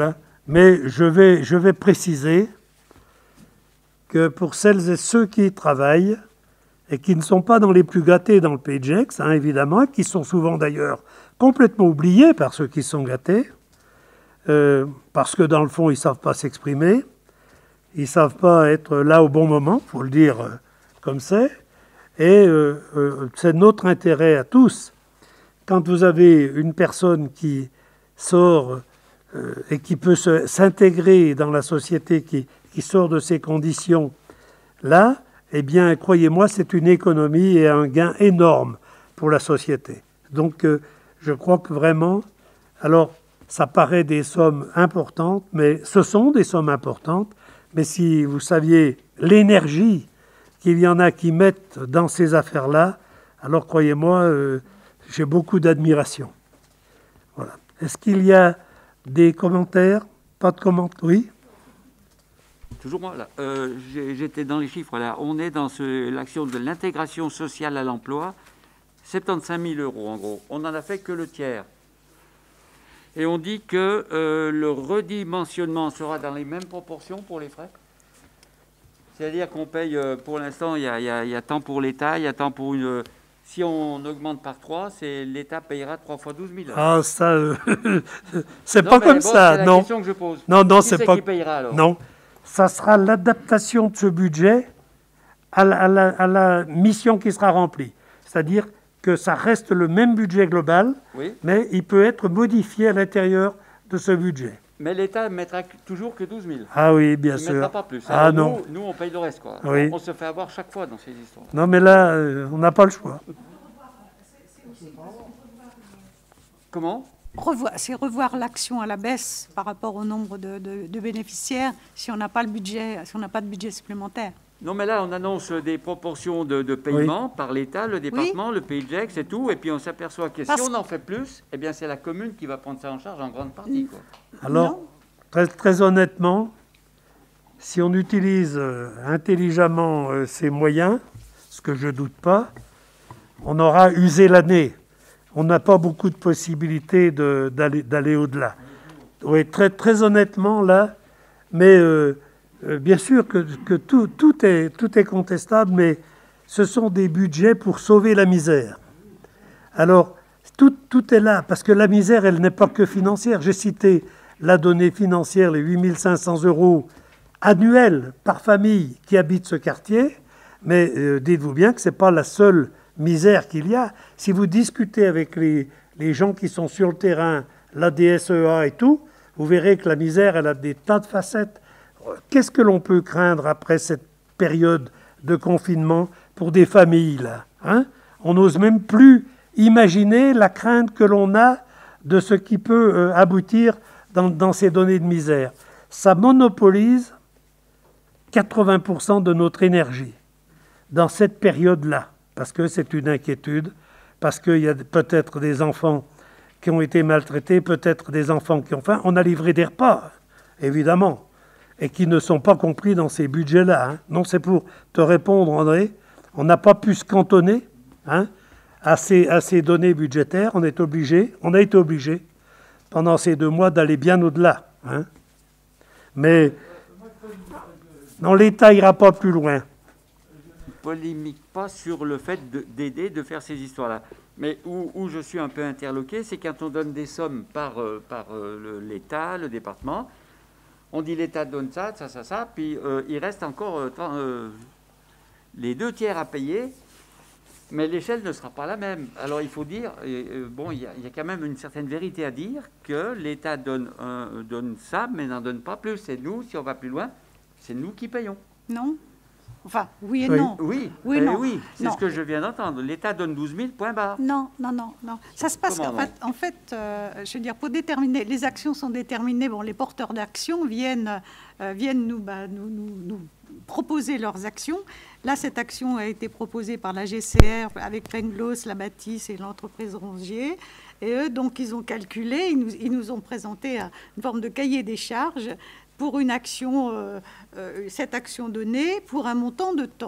Mais je vais, je vais préciser que pour celles et ceux qui y travaillent, et qui ne sont pas dans les plus gâtés dans le Pays de Gex, hein, évidemment, qui sont souvent d'ailleurs complètement oubliés par ceux qui sont gâtés, euh, parce que dans le fond, ils ne savent pas s'exprimer, ils ne savent pas être là au bon moment, il faut le dire euh, comme c'est, et euh, euh, c'est notre intérêt à tous. Quand vous avez une personne qui sort euh, et qui peut se, s'intégrer dans la société, qui, qui sort de ces conditions-là, eh bien, croyez-moi, c'est une économie et un gain énorme pour la société. Donc, euh, je crois que vraiment, alors, ça paraît des sommes importantes, mais ce sont des sommes importantes, mais si vous saviez l'énergie qu'il y en a qui mettent dans ces affaires-là, alors, croyez-moi, euh, j'ai beaucoup d'admiration. Voilà. Est-ce qu'il y a des commentaires? Pas de commentaires? Oui.
Toujours moi, là. Euh, j'étais dans les chiffres, là. On est dans ce, l'action de l'intégration sociale à l'emploi, soixante-quinze mille euros, en gros. On n'en a fait que le tiers. Et on dit que euh, le redimensionnement sera dans les mêmes proportions pour les frais. C'est-à-dire qu'on paye, euh, pour l'instant, il y a, y, a, y a tant pour l'État, il y a tant pour une... Si on augmente par trois, c'est l'État payera trois fois douze mille.
Ah, ça, euh, c'est pas comme
bon,
ça,
c'est la
non.
question que je pose.
Non, non,
qui
c'est
c'est
pas...
qui payera, alors?
Non. Ça sera l'adaptation de ce budget à la, à, la, à la mission qui sera remplie. C'est-à-dire que ça reste le même budget global,
oui,
mais il peut être modifié à l'intérieur de ce budget.
Mais l'État ne mettra toujours que douze mille.
Ah oui, bien
il
sûr.
Il ne mettra pas plus.
Ah
Alors,
non.
Nous, nous, on paye le reste, quoi.
Oui.
On, on se fait avoir chaque fois dans ces histoires.
Non, mais là, euh, on n'a pas le choix.
Comment ?
Revoir, c'est revoir l'action à la baisse par rapport au nombre de, de, de bénéficiaires si on n'a pas le budget, si on n'a pas de budget supplémentaire.
Non, mais là, on annonce des proportions de, de paiement oui. par l'État, le département, oui. le Pays de Gex et tout, et puis on s'aperçoit que Parce... si on en fait plus, eh bien c'est la commune qui va prendre ça en charge en grande partie, quoi.
Alors, très, très honnêtement, si on utilise euh, intelligemment euh, ces moyens, ce que je ne doute pas, on aura usé l'année. On n'a pas beaucoup de possibilités de, d'aller, d'aller au-delà. Oui, très, très honnêtement, là, mais euh, euh, bien sûr que, que tout, tout, est, tout est contestable, mais ce sont des budgets pour sauver la misère. Alors, tout, tout est là, parce que la misère, elle n'est pas que financière. J'ai cité la donnée financière, les huit mille cinq cents euros annuels par famille qui habite ce quartier, mais euh, dites-vous bien que ce n'est pas la seule misère qu'il y a. Si vous discutez avec les, les gens qui sont sur le terrain, la D S E A et tout, vous verrez que la misère, elle a des tas de facettes. Qu'est-ce que l'on peut craindre après cette période de confinement pour des familles, là, hein ? On n'ose même plus imaginer la crainte que l'on a de ce qui peut euh, aboutir dans, dans ces données de misère. Ça monopolise quatre-vingts pour cent de notre énergie dans cette période-là. Parce que c'est une inquiétude, parce qu'il y a peut-être des enfants qui ont été maltraités, peut-être des enfants qui ont faim. On a livré des repas, évidemment, et qui ne sont pas compris dans ces budgets-là. Hein. Non, c'est pour te répondre, André. On n'a pas pu se cantonner hein, à, ces, à ces données budgétaires. On est obligé, on a été obligé, pendant ces deux mois, d'aller bien au-delà. Hein. Mais non, l'État n'ira pas plus loin.
Polémique pas sur le fait de, d'aider, de faire ces histoires-là. Mais où, où je suis un peu interloqué, c'est quand on donne des sommes par, euh, par euh, le, l'État, le département, on dit l'État donne ça, ça, ça, ça, puis euh, il reste encore euh, euh, les deux tiers à payer, mais l'échelle ne sera pas la même. Alors il faut dire, euh, bon, il y, y a quand même une certaine vérité à dire, que l'État donne, euh, donne ça, mais n'en donne pas plus. C'est nous, si on va plus loin, c'est nous qui payons.
Non. Enfin, oui et
oui.
non.
Oui,
oui,
euh,
non.
oui c'est
non.
ce que je viens d'entendre. L'État donne douze mille, point barre.
Non, non, non, non. Ça se passe
Comment,
en fait, en fait euh, je veux dire, pour déterminer, les actions sont déterminées. Bon, les porteurs d'actions viennent, euh, viennent nous, bah, nous, nous, nous proposer leurs actions. Là, cette action a été proposée par la G C R avec Penglos, la Bâtisse et l'entreprise Rongier. Et eux, donc, ils ont calculé, ils nous, ils nous ont présenté une forme de cahier des charges pour une action, euh, euh, cette action donnée pour un montant de temps.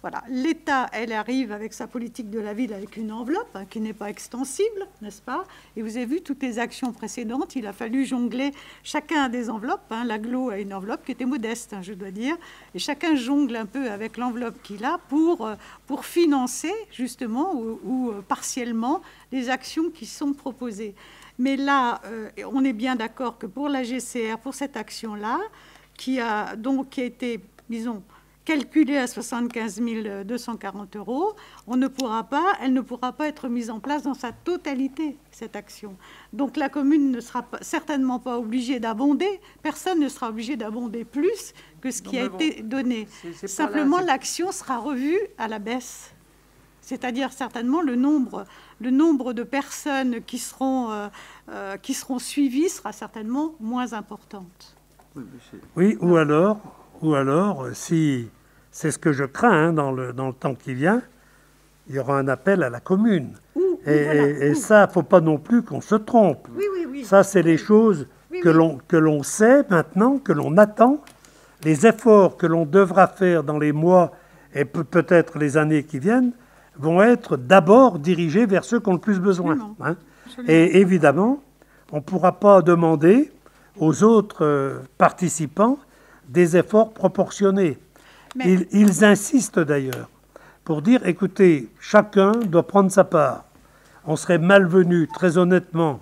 Voilà, l'État, elle arrive avec sa politique de la ville avec une enveloppe hein, qui n'est pas extensible, n'est-ce pas? Et vous avez vu toutes les actions précédentes, il a fallu jongler. Chacun a des enveloppes. Hein, l'Agglo a une enveloppe qui était modeste, hein, je dois dire. Et chacun jongle un peu avec l'enveloppe qu'il a pour, pour financer, justement, ou, ou partiellement, les actions qui sont proposées. Mais là, euh, on est bien d'accord que pour la G C R, pour cette action-là, qui a donc qui a été, disons, calculée à soixante-quinze mille deux cent quarante euros, on ne pourra pas, elle ne pourra pas être mise en place dans sa totalité, cette action. Donc la commune ne sera pas, certainement pas obligée d'abonder, personne ne sera obligé d'abonder plus que ce qui non, a bon, été donné. C'est, c'est Simplement, là, l'action sera revue à la baisse. C'est-à-dire certainement le nombre, le nombre de personnes qui seront, euh, euh, qui seront suivies sera certainement moins importante.
Oui, ou alors... Ou alors, si c'est ce que je crains hein, dans, le, dans le temps qui vient, il y aura un appel à la commune.
Ouh,
et
voilà,
et, et ça, il ne faut pas non plus qu'on se trompe.
Oui, oui, oui.
Ça, c'est les choses oui, que, oui. L'on, que l'on sait maintenant, que l'on attend. Les efforts que l'on devra faire dans les mois et pe- peut-être les années qui viennent vont être d'abord dirigés vers ceux qui ont le plus besoin. Hein. Et évidemment, on ne pourra pas demander aux autres euh, participants des efforts proportionnés. Mais... Ils, ils insistent d'ailleurs pour dire, écoutez, chacun doit prendre sa part. On serait malvenu, très honnêtement,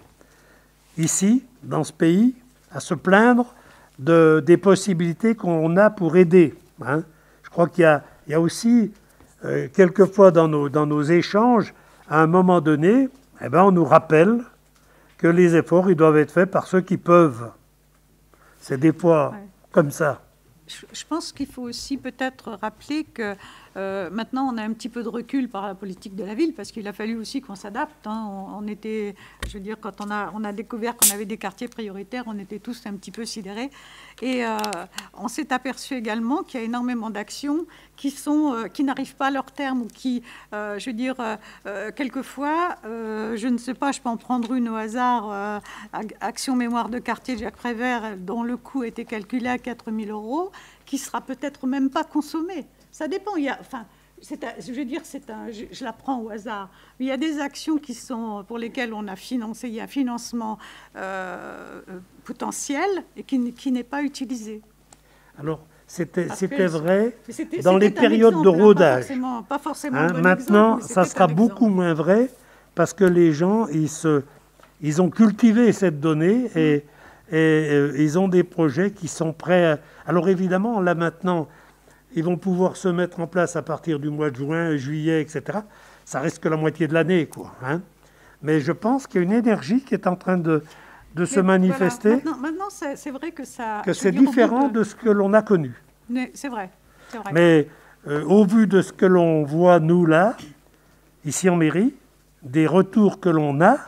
ici, dans ce pays, à se plaindre de, des possibilités qu'on a pour aider. Hein. Je crois qu'il y a, il y a aussi, euh, quelquefois dans nos, dans nos échanges, à un moment donné, eh ben, on nous rappelle que les efforts ils doivent être faits par ceux qui peuvent. C'est des fois... Ouais. Comme ça.
Je pense qu'il faut aussi peut-être rappeler que euh, maintenant on a un petit peu de recul par la politique de la ville parce qu'il a fallu aussi qu'on s'adapte. Hein. On, on était, je veux dire, quand on a, on a découvert qu'on avait des quartiers prioritaires, on était tous un petit peu sidérés. Et euh, on s'est aperçu également qu'il y a énormément d'actions qui sont, euh, qui n'arrivent pas à leur terme ou qui, euh, je veux dire, euh, quelquefois, euh, je ne sais pas, je peux en prendre une au hasard, euh, Action Mémoire de quartier de Jacques Prévert, dont le coût était calculé à quatre mille euros, qui sera peut-être même pas consommé. Ça dépend. Il y a, enfin, c'est un, je veux dire, c'est un, je, je la prends au hasard. Il y a des actions qui sont pour lesquelles on a financé, il y a un financement euh, potentiel et qui, qui n'est pas utilisé.
Alors, c'était, c'était vrai
c'était,
dans
c'était
les périodes
exemple,
de rodage.
Pas forcément, pas forcément
hein,
bon
maintenant,
exemple,
ça sera beaucoup moins vrai parce que les gens, ils, se, ils ont cultivé cette donnée et, mmh. et euh, ils ont des projets qui sont prêts. À... Alors évidemment, là maintenant, ils vont pouvoir se mettre en place à partir du mois de juin, juillet, et cetera. Ça reste que la moitié de l'année, quoi. Hein. Mais je pense qu'il y a une énergie qui est en train de, de se manifester.
Voilà. Maintenant, maintenant c'est, c'est vrai que ça...
Que c'est différent de... de ce que l'on a connu.
Mais c'est vrai. C'est vrai.
Mais euh, au vu de ce que l'on voit, nous, là, ici en mairie, des retours que l'on a,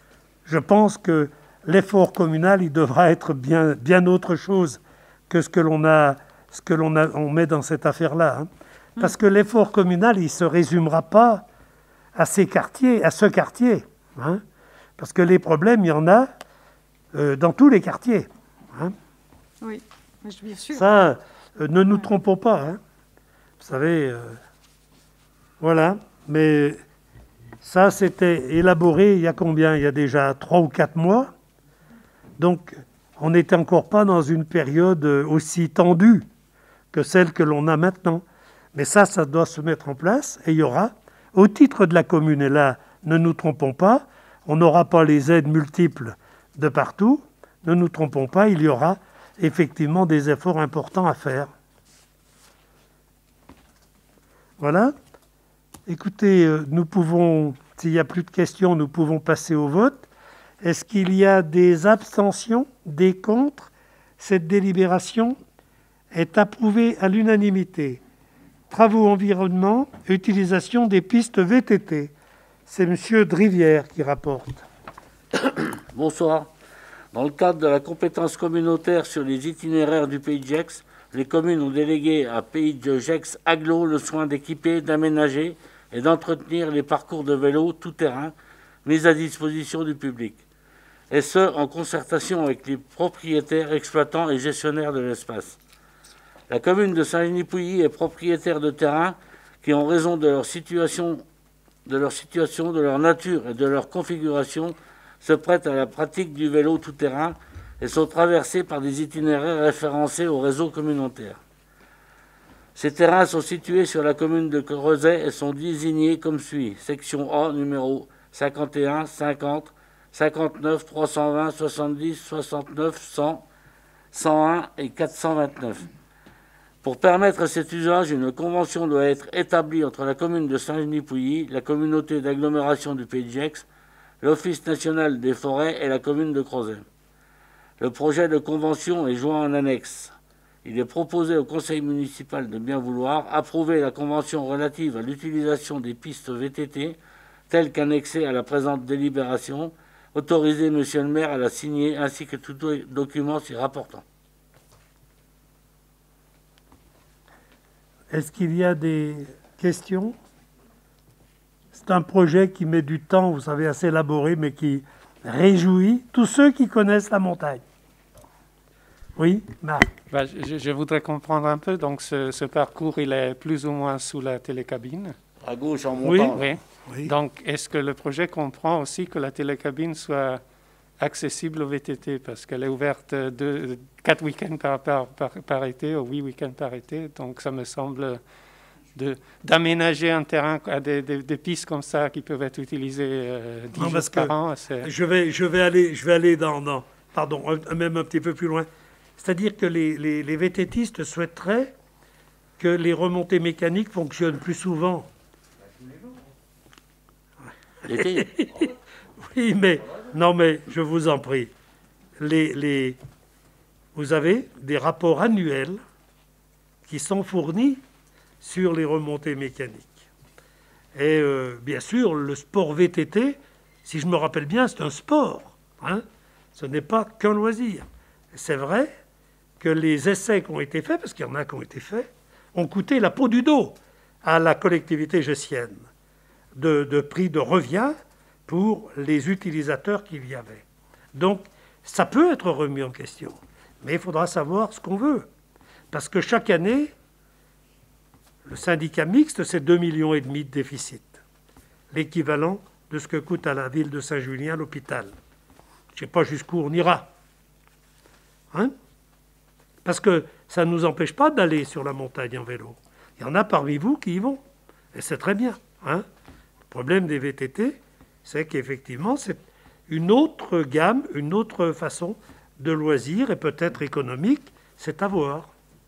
je pense que l'effort communal, il devra être bien, bien autre chose que ce que l'on a... ce que l'on a, on met dans cette affaire-là. Hein. Parce que l'effort communal, il ne se résumera pas à ces quartiers, à ce quartier. Hein. Parce que les problèmes, il y en a euh, dans tous les quartiers. Hein.
Oui, bien sûr.
Ça, euh, ne nous trompons pas. Hein. Vous savez, euh, voilà. Mais ça, c'était élaboré il y a combien ? Il y a déjà trois ou quatre mois. Donc, on n'était encore pas dans une période aussi tendue que celle que l'on a maintenant. Mais ça, ça doit se mettre en place et il y aura, au titre de la commune, et là, ne nous trompons pas, on n'aura pas les aides multiples de partout, ne nous trompons pas, il y aura effectivement des efforts importants à faire. Voilà. Écoutez, nous pouvons, s'il n'y a plus de questions, nous pouvons passer au vote. Est-ce qu'il y a des abstentions, des contre ? Cette délibération est approuvée à l'unanimité. Travaux environnement, utilisation des pistes V T T. C'est M. Drivière qui rapporte.
Bonsoir. Dans le cadre de la compétence communautaire sur les itinéraires du Pays de Gex, les communes ont délégué à Pays de Gex Agglo le soin d'équiper, d'aménager et d'entretenir les parcours de vélo tout-terrain mis à disposition du public. Et ce, en concertation avec les propriétaires, exploitants et gestionnaires de l'espace. La commune de Saint-Genis-Pouilly est propriétaire de terrains qui, en raison de leur situation, de leur situation, de leur nature et de leur configuration, se prêtent à la pratique du vélo tout-terrain et sont traversés par des itinéraires référencés au réseau communautaire. Ces terrains sont situés sur la commune de Crozet et sont désignés comme suit. Section A, numéro cinquante et un, cinquante, cinquante-neuf, trois cent vingt, soixante-dix, soixante-neuf, cent, cent un et quatre cent vingt-neuf. Pour permettre cet usage, une convention doit être établie entre la commune de Saint-Genis-Pouilly, la communauté d'agglomération du Pays de Gex, l'Office national des forêts et la commune de Crozet. Le projet de convention est joint en annexe. Il est proposé au conseil municipal de bien vouloir approuver la convention relative à l'utilisation des pistes V T T, telle qu'annexée à la présente délibération, autoriser monsieur le maire à la signer ainsi que tout document s'y rapportant.
Est-ce qu'il y a des questions? C'est un projet qui met du temps, vous savez, à s'élaborer, mais qui réjouit tous ceux qui connaissent la montagne. Oui, Marc.
Ben, je, je voudrais comprendre un peu. Donc, ce, ce parcours, il est plus ou moins sous la télécabine.
À gauche, en montant.
Oui.
Oui.
Donc, est-ce que le projet comprend aussi que la télécabine soit accessible au V T T? Parce qu'elle est ouverte deux, quatre week-ends par, par, par, par été, ou huit week-ends par été. Donc, ça me semble de, d'aménager un terrain à des, des, des pistes comme ça qui peuvent être utilisées euh, dix jours par an.
Je vais, je vais aller, je vais aller dans, dans pardon, même un petit peu plus loin. C'est-à-dire que les, les, les VTTistes souhaiteraient que les remontées mécaniques fonctionnent plus souvent.
L'été.
Oui, mais non, mais je vous en prie. Les, les, vous avez des rapports annuels qui sont fournis sur les remontées mécaniques. Et euh, bien sûr, le sport V T T, si je me rappelle bien, c'est un sport. Hein, ce n'est pas qu'un loisir. C'est vrai que les essais qui ont été faits, parce qu'il y en a qui ont été faits, ont coûté la peau du dos à la collectivité gessienne de, de prix de revient pour les utilisateurs qu'il y avait. Donc, ça peut être remis en question, mais il faudra savoir ce qu'on veut. Parce que chaque année, le syndicat mixte, c'est deux virgule cinq millions de déficit, l'équivalent de ce que coûte à la ville de Saint-Julien l'hôpital. Je ne sais pas jusqu'où on ira. Hein? Parce que ça ne nous empêche pas d'aller sur la montagne en vélo. Il y en a parmi vous qui y vont, et c'est très bien. Hein? Le problème des V T T, c'est qu'effectivement, c'est une autre gamme, une autre façon de loisir, et peut-être économique, c'est à voir.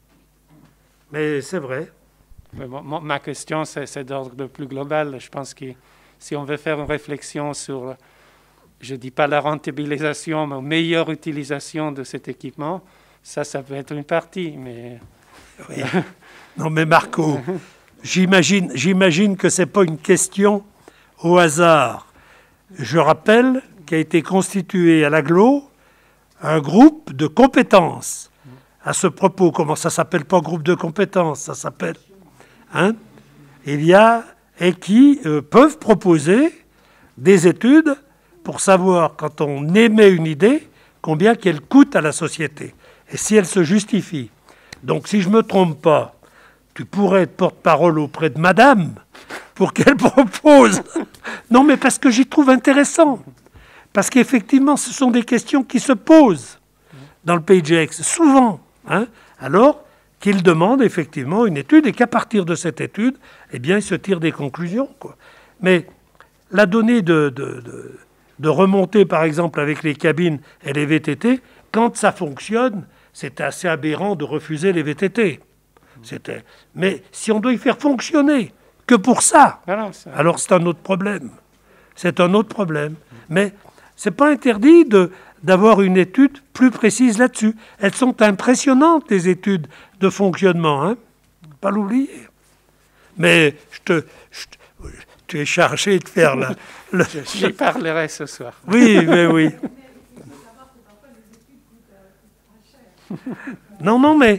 Mais c'est vrai.
Mais bon, ma question, c'est, c'est d'ordre plus global. Je pense que si on veut faire une réflexion sur, je ne dis pas la rentabilisation, mais une meilleure utilisation de cet équipement, ça, ça peut être une partie, mais...
Oui. Non, mais Marco, j'imagine, j'imagine que ce n'est pas une question au hasard. Je rappelle qu'a été constitué à l'Aglo un groupe de compétences. À ce propos, comment ça s'appelle pas groupe de compétences, ça s'appelle... Hein, il y a... et qui euh, peuvent proposer des études pour savoir, quand on émet une idée, combien qu'elle coûte à la société. Et si elle se justifie. Donc, si je ne me trompe pas, tu pourrais être porte-parole auprès de madame pour qu'elle propose. Non, mais parce que j'y trouve intéressant. Parce qu'effectivement, ce sont des questions qui se posent dans le Pays de Gex, souvent. Hein, alors qu'il demande effectivement une étude et qu'à partir de cette étude, eh bien, il se tire des conclusions, quoi. Mais la donnée de, de, de, de remontée, par exemple, avec les cabines et les V T T, quand ça fonctionne, c'est assez aberrant de refuser les V T T. C'était... Mais si on doit y faire fonctionner que pour ça, alors c'est un autre problème. C'est un autre problème. Mais ce n'est pas interdit de, d'avoir une étude plus précise là-dessus. Elles sont impressionnantes, les études de fonctionnement. Hein, pas l'oublier. Mais je te, je te, tu es chargé de faire la... Le...
J'y parlerai ce soir.
Oui, mais oui. Non, non, mais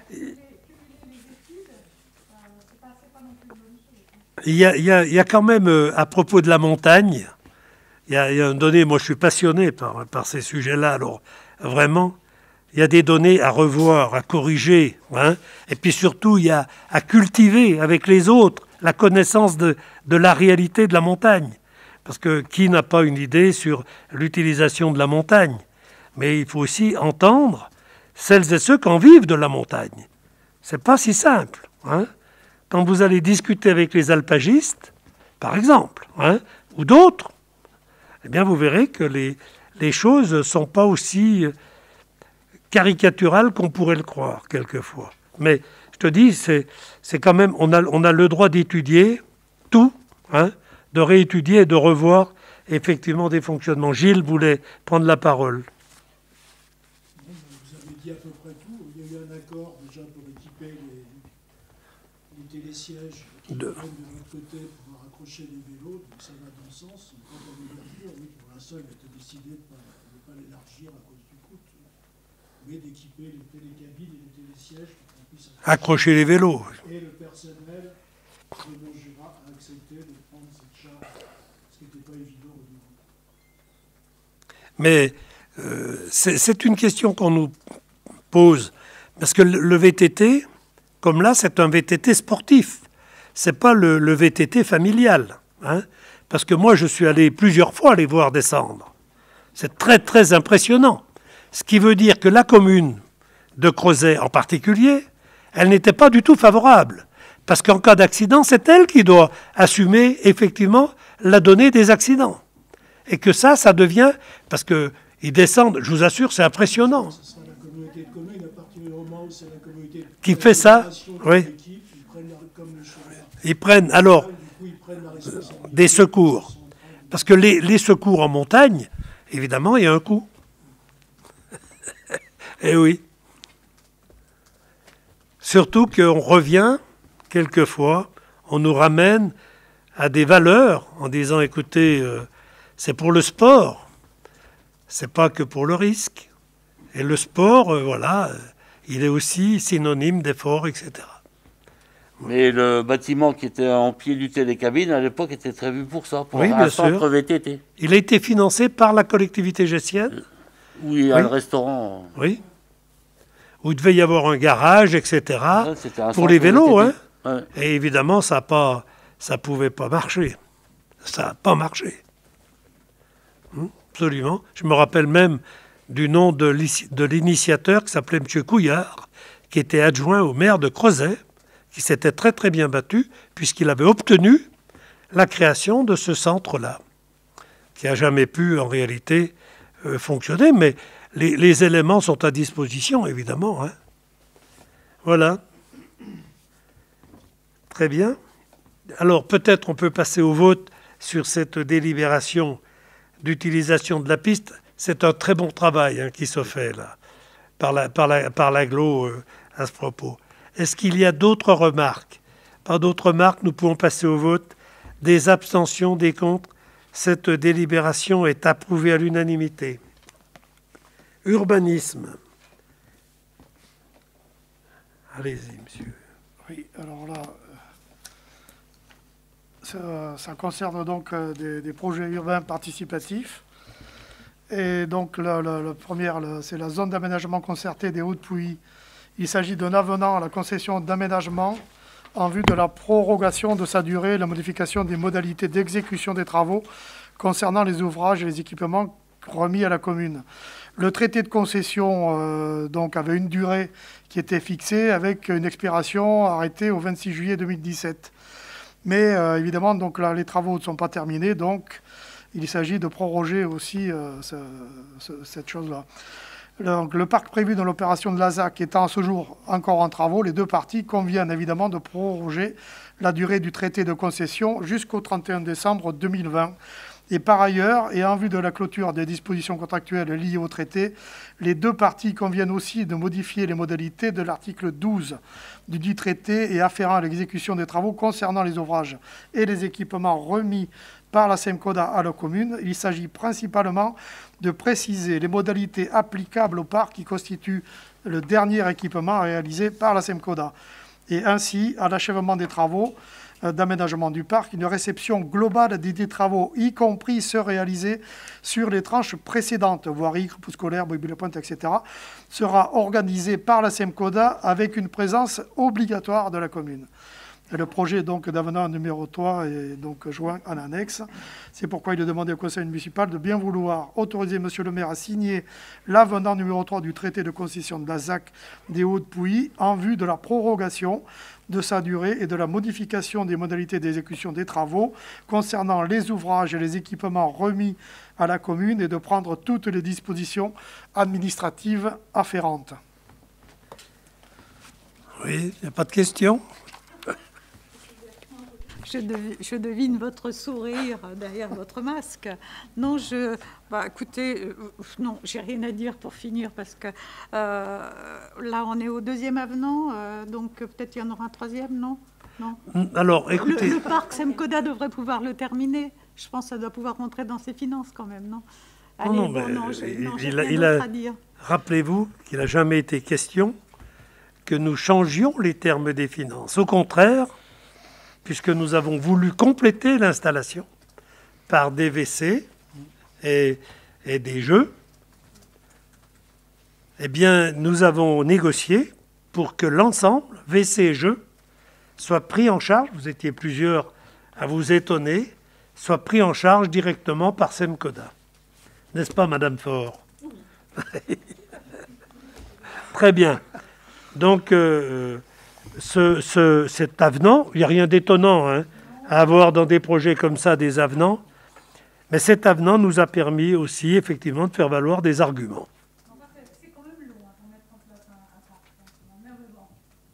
il y a, il y a, il y a quand même, euh, à propos de la montagne, il y a, il y a un donné, moi je suis passionné par, par ces sujets-là, alors vraiment, il y a des données à revoir, à corriger, hein, et puis surtout, il y a à cultiver avec les autres la connaissance de, de la réalité de la montagne. Parce que qui n'a pas une idée sur l'utilisation de la montagne? Mais il faut aussi entendre celles et ceux qui en vivent de la montagne. C'est pas si simple. Hein? Quand vous allez discuter avec les alpagistes, par exemple, hein, ou d'autres, eh bien vous verrez que les, les choses ne sont pas aussi caricaturales qu'on pourrait le croire quelquefois. Mais je te dis, c'est, c'est quand même, on a, on a le droit d'étudier tout, hein, de réétudier et de revoir effectivement des fonctionnements. Gilles voulait prendre la parole.
Vous avez dit à peu près tout. Il y a eu un accord déjà pour équiper les, les télésièges qui de... viennent de l'autre côté pour pouvoir accrocher les vélos, donc ça va dans le sens. Quant à l'ouverture, oui, pour l'instant, il a été décidé de ne pas, de pas l'élargir à cause du coût, mais d'équiper les télécabines et les télésièges pour qu'on puisse
accrocher les vélos.
Et le personnel de Montgérat a accepté de prendre cette charge, ce qui n'était pas évident au début.
Mais euh, c'est, c'est une question qu'on nous pose, parce que le V T T, comme là, c'est un V T T sportif. C'est pas le, le V T T familial. Hein, parce que moi, je suis allé plusieurs fois les voir descendre. C'est très, très impressionnant. Ce qui veut dire que la commune de Crozet en particulier, elle n'était pas du tout favorable. Parce qu'en cas d'accident, c'est elle qui doit assumer effectivement la donnée des accidents. Et que ça, ça devient... Parce qu'ils descendent, je vous assure, c'est impressionnant.
Ce sera la communauté de communes, à partir du moment où c'est la communauté de
qui fait ça, oui.
Ils prennent, leur, comme le chemin.
Ils prennent alors
Du coup, ils prennent la responsabilité
des secours. Parce que les, les secours en montagne, évidemment, il y a un coût. Eh oui. Surtout qu'on revient, quelquefois, on nous ramène à des valeurs en disant, écoutez, euh, c'est pour le sport, c'est pas que pour le risque. Et le sport, euh, voilà, euh, il est aussi synonyme d'effort, et cetera.
Mais le bâtiment qui était en pied du télécabine, à l'époque, était prévu pour ça, pour
oui,
un centre
sûr.
V T T.
Il a été financé par la collectivité gestienne.
Oui, il y a oui. le restaurant.
Oui. Où il devait y avoir un garage, et cetera,
ouais,
pour les vélos. Hein.
Ouais.
Et évidemment, ça ne pouvait pas marcher. Ça n'a pas marché. Hum, absolument. Je me rappelle même du nom de l'initiateur qui s'appelait M. Couillard, qui était adjoint au maire de Crozet, qui s'était très très bien battu, puisqu'il avait obtenu la création de ce centre-là, qui n'a jamais pu en réalité euh, fonctionner, mais les, les éléments sont à disposition, évidemment. Hein. Voilà. Très bien. Alors peut-être on peut passer au vote sur cette délibération d'utilisation de la piste. C'est un très bon travail hein, qui se fait là, par la, par la, par l'agglo euh, à ce propos. Est-ce qu'il y a d'autres remarques? Pas d'autres remarques, nous pouvons passer au vote. Des abstentions, des contre. Cette délibération est approuvée à l'unanimité. Urbanisme. Allez-y, monsieur.
Oui, alors là, ça, ça concerne donc des, des projets urbains participatifs. Et donc, la, la, la première, la, c'est la zone d'aménagement concerté des Hauts-de-Pouilly. Il s'agit d'un avenant à la concession d'aménagement en vue de la prorogation de sa durée et la modification des modalités d'exécution des travaux concernant les ouvrages et les équipements remis à la commune. Le traité de concession euh, donc, avait une durée qui était fixée avec une expiration arrêtée au vingt-six juillet deux mille dix-sept. Mais euh, évidemment, donc, là, les travaux ne sont pas terminés, donc il s'agit de proroger aussi euh, ce, ce, cette chose-là. Donc, le parc prévu dans l'opération de l'A S A C étant à ce jour encore en travaux, les deux parties conviennent évidemment de proroger la durée du traité de concession jusqu'au trente et un décembre deux mille vingt. Et par ailleurs, et en vue de la clôture des dispositions contractuelles liées au traité, les deux parties conviennent aussi de modifier les modalités de l'article douze du dit traité et afférent à l'exécution des travaux concernant les ouvrages et les équipements remis par la SEMCODA à la commune. Il s'agit principalement de préciser les modalités applicables au parc qui constitue le dernier équipement réalisé par la SEMCODA. Et ainsi, à l'achèvement des travaux d'aménagement du parc, une réception globale des travaux, y compris ceux réalisés sur les tranches précédentes, voirie, groupe scolaire, Bouille-Pointe, et cetera, sera organisée par la SEMCODA avec une présence obligatoire de la commune. Et le projet donc d'avenant numéro trois est donc joint en annexe. C'est pourquoi il est demandé au conseil municipal de bien vouloir autoriser monsieur le maire à signer l'avenant numéro trois du traité de concession de la Z A C des Hauts-de-Pouilly en vue de la prorogation de sa durée et de la modification des modalités d'exécution des travaux concernant les ouvrages et les équipements remis à la commune et de prendre toutes les dispositions administratives afférentes.
Oui, il n'y a pas de questions?
Je, dev, je devine votre sourire derrière votre masque. Non, je, bah, écoutez, euh, non, j'ai rien à dire pour finir parce que euh, là, on est au deuxième avenant, euh, donc peut-être il y en aura un troisième, non, non.
Alors, écoutez,
le, le parc Semcoda devrait pouvoir le terminer. Je pense que ça doit pouvoir rentrer dans ses finances quand même, non? Allez,
non, non,
bon,
mais
non, j'ai, non, j'ai
il, a,
rien
il
d'autre
a.
à dire.
Rappelez-vous qu'il n'a jamais été question que nous changions les termes des finances. Au contraire, puisque nous avons voulu compléter l'installation par des W C et, et des jeux, eh bien, nous avons négocié pour que l'ensemble, W C et jeux, soit pris en charge, vous étiez plusieurs à vous étonner, soit pris en charge directement par Semcoda. N'est-ce pas, Madame Faure? Très bien. Donc, euh, ce, ce, cet avenant, il n'y a rien d'étonnant hein, à avoir dans des projets comme ça des avenants, mais cet avenant nous a permis aussi, effectivement, de faire valoir des arguments.
C'est quand même long pour mettre en place un parc.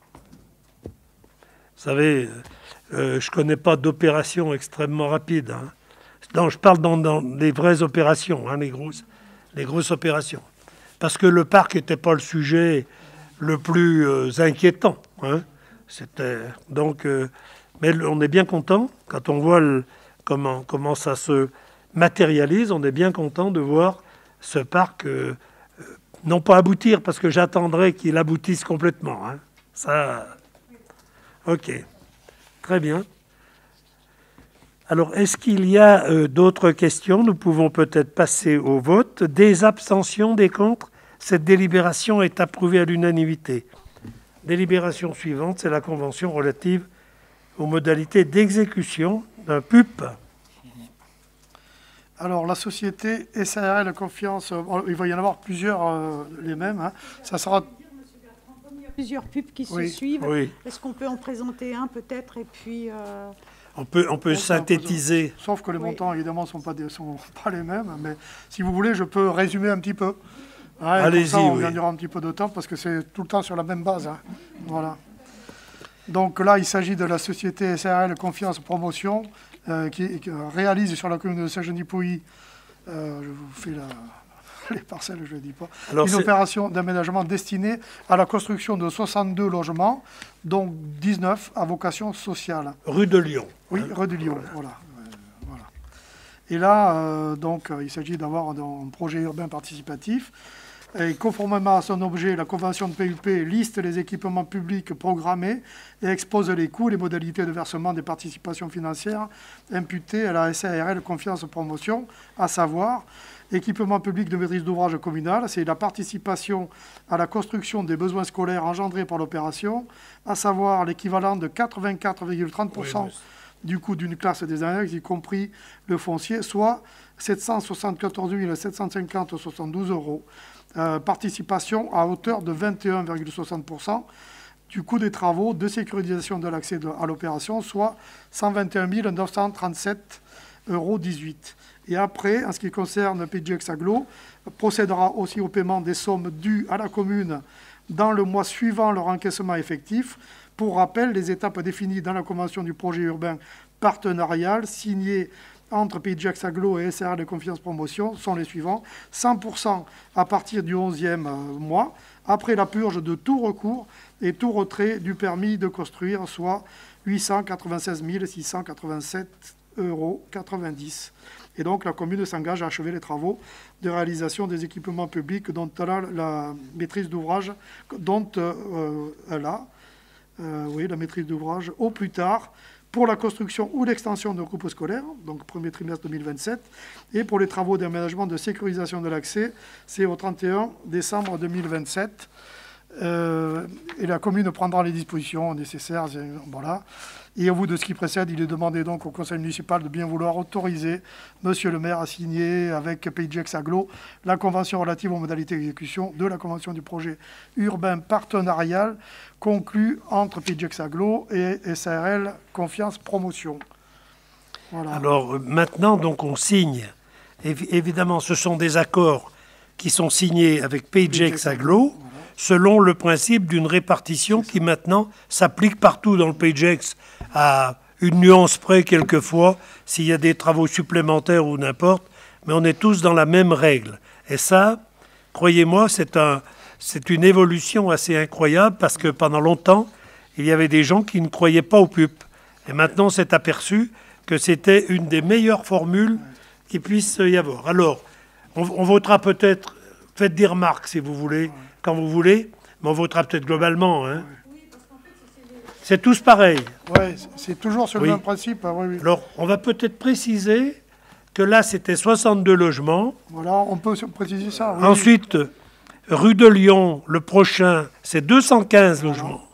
Vous savez, euh, je ne connais pas d'opération extrêmement rapide. Hein. Non, je parle dans, dans les vraies opérations, hein, les, grosses, les grosses opérations. Parce que le parc n'était pas le sujet le plus euh, inquiétant. Hein. C'était, donc, euh, mais on est bien content, quand on voit le, comment, comment ça se matérialise, on est bien content de voir ce parc, euh, euh, non pas aboutir, parce que j'attendrai qu'il aboutisse complètement. Hein. Ça, ok, très bien. Alors, est-ce qu'il y a euh, d'autres questions? Nous pouvons peut-être passer au vote. Des abstentions, des contre? Cette délibération est approuvée à l'unanimité. Délibération suivante, c'est la convention relative aux modalités d'exécution d'un P U P.
Alors, la société S A R L Confiance, il va y en avoir plusieurs, euh, les mêmes. Hein. Ça sera...
Il y a plusieurs pubs qui
oui.
se suivent.
Oui.
Est-ce qu'on peut en présenter un peut-être et puis... Euh...
On peut, on peut synthétiser.
Sauf que les
oui.
montants, évidemment, ne sont pas, des, sont pas les mêmes. Mais si vous voulez, je peux résumer un petit peu. Ouais,
allez-y,
comme ça, on
oui.
gagnera un petit peu de temps parce que c'est tout le temps sur la même base. Hein. Voilà. Donc là, il s'agit de la société S A R L Confiance Promotion euh, qui, qui réalise sur la commune de Saint-Genis-Pouilly, euh, je vous fais la, les parcelles, je ne dis pas, Alors, une opération d'aménagement destinée à la construction de soixante-deux logements, dont dix-neuf à vocation sociale.
Rue de Lyon.
Oui, hein. Rue de Lyon, voilà. Euh, voilà. Et là, euh, donc, il s'agit d'avoir un projet urbain participatif. Et conformément à son objet, la convention de P U P liste les équipements publics programmés et expose les coûts et les modalités de versement des participations financières imputées à la S A R L Confiance Promotion, à savoir équipement public de maîtrise d'ouvrage communal, c'est la participation à la construction des besoins scolaires engendrés par l'opération, à savoir l'équivalent de quatre-vingt-quatre virgule trente pour cent oui, mais... du coût d'une classe des annexes, y compris le foncier, soit sept cent soixante-quatorze mille sept cent cinquante virgule soixante-douze euros. Euh, participation à hauteur de vingt et un virgule soixante pour cent du coût des travaux de sécurisation de l'accès à l'opération, soit cent vingt et un mille neuf cent trente-sept euros dix-huit. Et après, en ce qui concerne P J X Aglo, procédera aussi au paiement des sommes dues à la commune dans le mois suivant leur encaissement effectif. Pour rappel, les étapes définies dans la convention du projet urbain partenarial signée entre P J X Aglo et S A R L de Confiance Promotion sont les suivants. cent pour cent à partir du onzième mois, après la purge de tout recours et tout retrait du permis de construire, soit huit cent quatre-vingt-seize mille six cent quatre-vingt-sept euros quatre-vingt-dix. Et donc, la commune s'engage à achever les travaux de réalisation des équipements publics dont elle a la maîtrise d'ouvrage, dont euh, elle a euh, oui, la maîtrise d'ouvrage au plus tard pour la construction ou l'extension d'un groupe scolaire, donc premier trimestre deux mille vingt-sept, et pour les travaux d'aménagement de sécurisation de l'accès, c'est au trente et un décembre deux mille vingt-sept. Euh, et la commune prendra les dispositions nécessaires. Voilà. Et au bout de ce qui précède, il est demandé donc au conseil municipal de bien vouloir autoriser monsieur le maire à signer avec Pays de Gex Agglo la convention relative aux modalités d'exécution de la convention du projet urbain partenarial conclu entre Pays de Gex Agglo et S A R L Confiance Promotion. Voilà.
Alors maintenant, donc, on signe. Évi- évidemment, ce sont des accords qui sont signés avec Pays de Gex Agglo, voilà, selon le principe d'une répartition qui maintenant s'applique partout dans le Pays de Gex, à une nuance près quelquefois, s'il y a des travaux supplémentaires ou n'importe, mais on est tous dans la même règle. Et ça, croyez-moi, c'est un, c'est une évolution assez incroyable, parce que pendant longtemps, il y avait des gens qui ne croyaient pas au P U P. Et maintenant, c'est aperçu que c'était une des meilleures formules qui puisse y avoir. Alors, on, on votera peut-être, faites des remarques si vous voulez, quand vous voulez, mais on votera peut-être globalement. Hein. C'est tous pareil.
Oui, c'est toujours sur le
Oui.
même principe. Oui, oui.
Alors, on va peut-être préciser que là, c'était soixante-deux logements.
Voilà, on peut préciser ça. Oui.
Ensuite, rue de Lyon, le prochain, c'est deux cent quinze voilà. logements.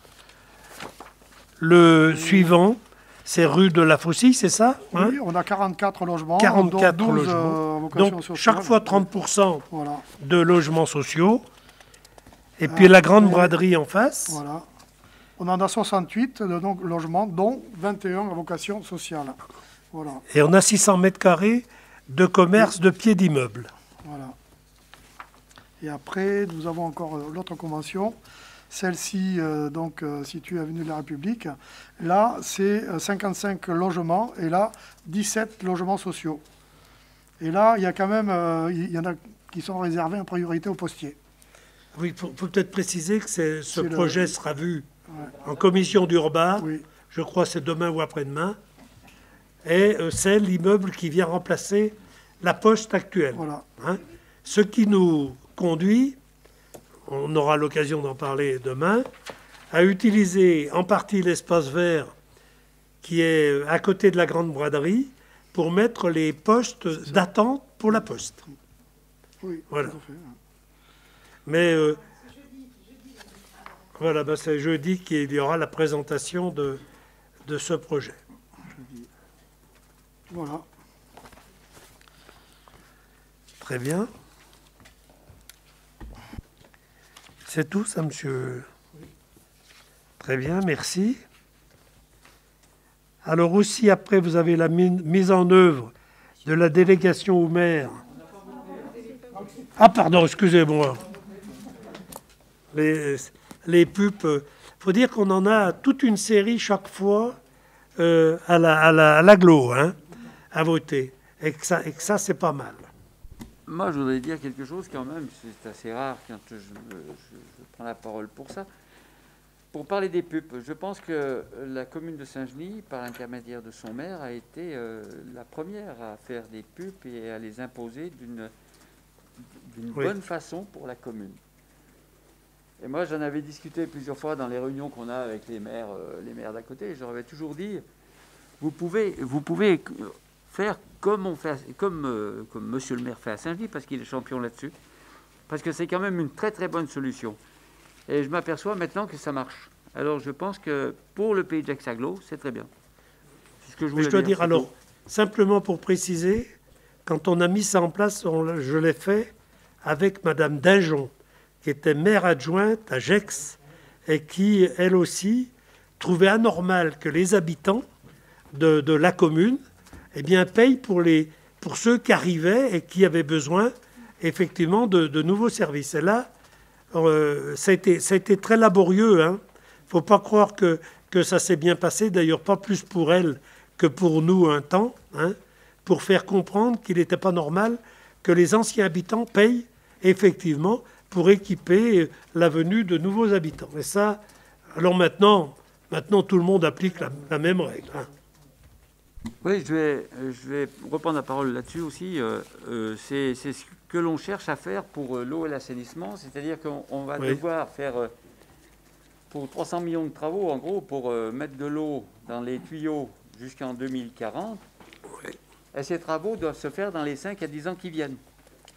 Le oui. suivant, c'est rue de la Faucille, c'est ça hein?
Oui, on a quarante-quatre logements.
quarante-quatre
douze,
logements.
Euh,
Donc,
sociale.
chaque fois trente pour cent
voilà.
de logements sociaux. Et puis, euh, la grande braderie en face.
Voilà. On en a soixante-huit de donc, logements, dont vingt et un à vocation sociale. Voilà.
Et on a six cents mètres carrés de commerce oui. de pieds d'immeubles.
Voilà. Et après, nous avons encore euh, l'autre convention. Celle-ci, euh, donc, euh, située avenue de la République. Là, c'est euh, cinquante-cinq logements et là, dix-sept logements sociaux. Et là, il y a quand même, euh, il y en a qui sont réservés en priorité aux postiers.
Oui, il faut, faut peut-être préciser que ce
c'est
projet
le...
sera vu
ouais.
en commission d'urbain.
Oui.
Je crois que c'est demain ou après-demain. Et euh, c'est l'immeuble qui vient remplacer la poste actuelle.
Voilà.
Hein, ce qui nous conduit, on aura l'occasion d'en parler demain, à utiliser en partie l'espace vert qui est à côté de la grande braderie pour mettre les postes d'attente pour la poste.
Oui,
voilà.
tout à fait.
Mais euh, voilà, ben c'est jeudi qu'il y aura la présentation de, de ce projet.
Jeudi. Voilà.
Très bien. C'est tout ça, monsieur? Oui. Très bien, merci. Alors aussi, après, vous avez la mise en œuvre de la délégation au maire. Ah, pardon, excusez-moi. Les, les pupes, il faut dire qu'on en a toute une série chaque fois euh, à la, à la, à l'agglo, hein, à voter. Et que ça, et que ça c'est pas mal.
Moi, je voudrais dire quelque chose quand même, c'est assez rare quand je, je, je prends la parole pour ça. Pour parler des pupes, je pense que la commune de Saint-Genis, par l'intermédiaire de son maire, a été euh, la première à faire des pupes et à les imposer d'une, d'une oui. bonne façon pour la commune. Et moi, j'en avais discuté plusieurs fois dans les réunions qu'on a avec les maires, euh, les maires d'à côté. Je leur avais toujours dit, vous pouvez, vous pouvez faire comme on fait, comme, euh, comme Monsieur le maire fait à Saint-Genis, parce qu'il est champion là-dessus, parce que c'est quand même une très très bonne solution. Et je m'aperçois maintenant que ça marche. Alors, je pense que pour le Pays de Gex Agglo, c'est très bien. C'est ce que je voulais
Mais je dois
dire.
dire, alors, simplement pour préciser, quand on a mis ça en place, on, je l'ai fait avec Madame Dinjon, qui était maire adjointe à Gex, et qui, elle aussi, trouvait anormal que les habitants de, de la commune eh bien, payent pour, les, pour ceux qui arrivaient et qui avaient besoin, effectivement, de, de nouveaux services. Et là, euh, ça, a été, ça a été très laborieux. Il hein. ne faut pas croire que, que ça s'est bien passé, d'ailleurs pas plus pour elle que pour nous un temps, hein, pour faire comprendre qu'il n'était pas normal que les anciens habitants payent, effectivement, pour équiper la venue de nouveaux habitants. Et ça, alors maintenant, maintenant tout le monde applique la, la même règle. Hein.
Oui, je vais, je vais reprendre la parole là-dessus aussi. Euh, euh, c'est, c'est ce que l'on cherche à faire pour euh, l'eau et l'assainissement, c'est-à-dire qu'on on va oui. devoir faire euh, pour trois cents millions de travaux, en gros, pour euh, mettre de l'eau dans les tuyaux jusqu'en deux mille quarante. Oui. Et ces travaux doivent se faire dans les cinq à dix ans qui viennent.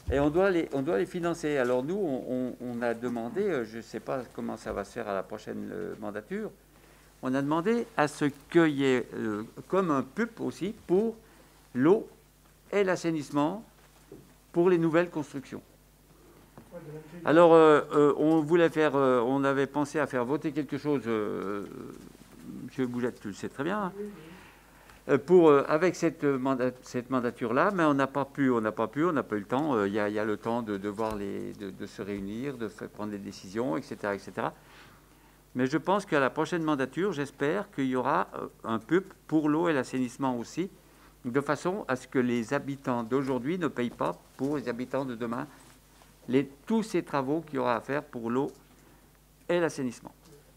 Et on doit les, on doit les financer. Alors nous, on, on, on a demandé, je ne sais pas comment ça va se faire à la prochaine euh, mandature, on a demandé à ce qu'il y ait euh, comme un P U P aussi pour l'eau et l'assainissement pour les nouvelles constructions. Alors, euh, euh, on voulait faire, euh, on avait pensé à faire voter quelque chose, euh, M. Bougette, tu le sais très bien, hein, pour, euh, avec cette, mandat, cette mandature-là, mais on n'a pas pu, on n'a pas pu, on n'a pas eu le temps. Il euh, y, y a le temps de, de, voir les, de, de se réunir, de faire, prendre des décisions, et cetera, et cetera. Mais je pense qu'à la prochaine mandature, j'espère qu'il y aura un P U P pour l'eau et l'assainissement aussi, de façon à ce que les habitants d'aujourd'hui ne payent pas pour les habitants de demain les, tous ces travaux qu'il y aura à faire pour l'eau et l'assainissement.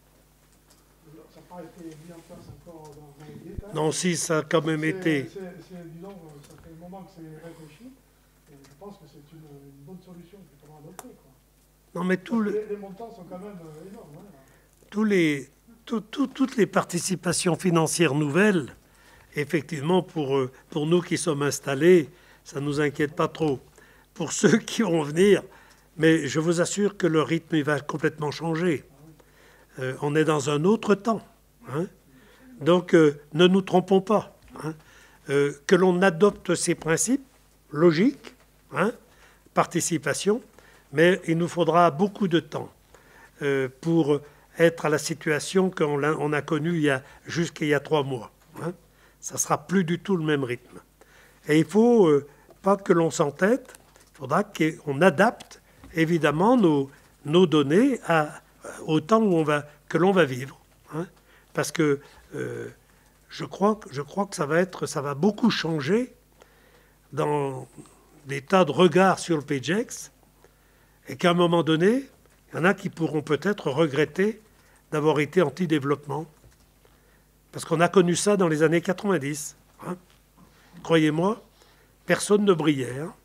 Ça n'a pas été mis en place encore dans les détails.
Non, si, ça a quand même été.
C'est, disons, ça fait un moment que c'est réfléchi, et je pense que c'est une, une bonne solution qu'il faudra adopter, quoi.
Non, mais tout le...
les, les montants sont quand même énormes. Hein.
Tous les, tout, tout, toutes les participations financières nouvelles, effectivement, pour, pour nous qui sommes installés, ça ne nous inquiète pas trop. Pour ceux qui vont venir, mais je vous assure que le rythme il va complètement changer. Euh, on est dans un autre temps. Hein. Donc, euh, ne nous trompons pas. Hein. Euh, que l'on adopte ces principes logiques, hein, participation, mais il nous faudra beaucoup de temps euh, pour être à la situation qu'on a, on a connue il y a, jusqu'il y a trois mois. Hein. Ça ne sera plus du tout le même rythme. Et il ne faut euh, pas que l'on s'entête, il faudra qu'on adapte évidemment nos, nos données à, au temps où on va, que l'on va vivre. Hein. Parce que euh, je, crois, je crois que ça va, être, ça va beaucoup changer dans des tas de regards sur le P J E X et qu'à un moment donné, il y en a qui pourront peut-être regretter d'avoir été anti-développement. Parce qu'on a connu ça dans les années quatre-vingt-dix. Hein. Croyez-moi, personne ne brillait. Hein.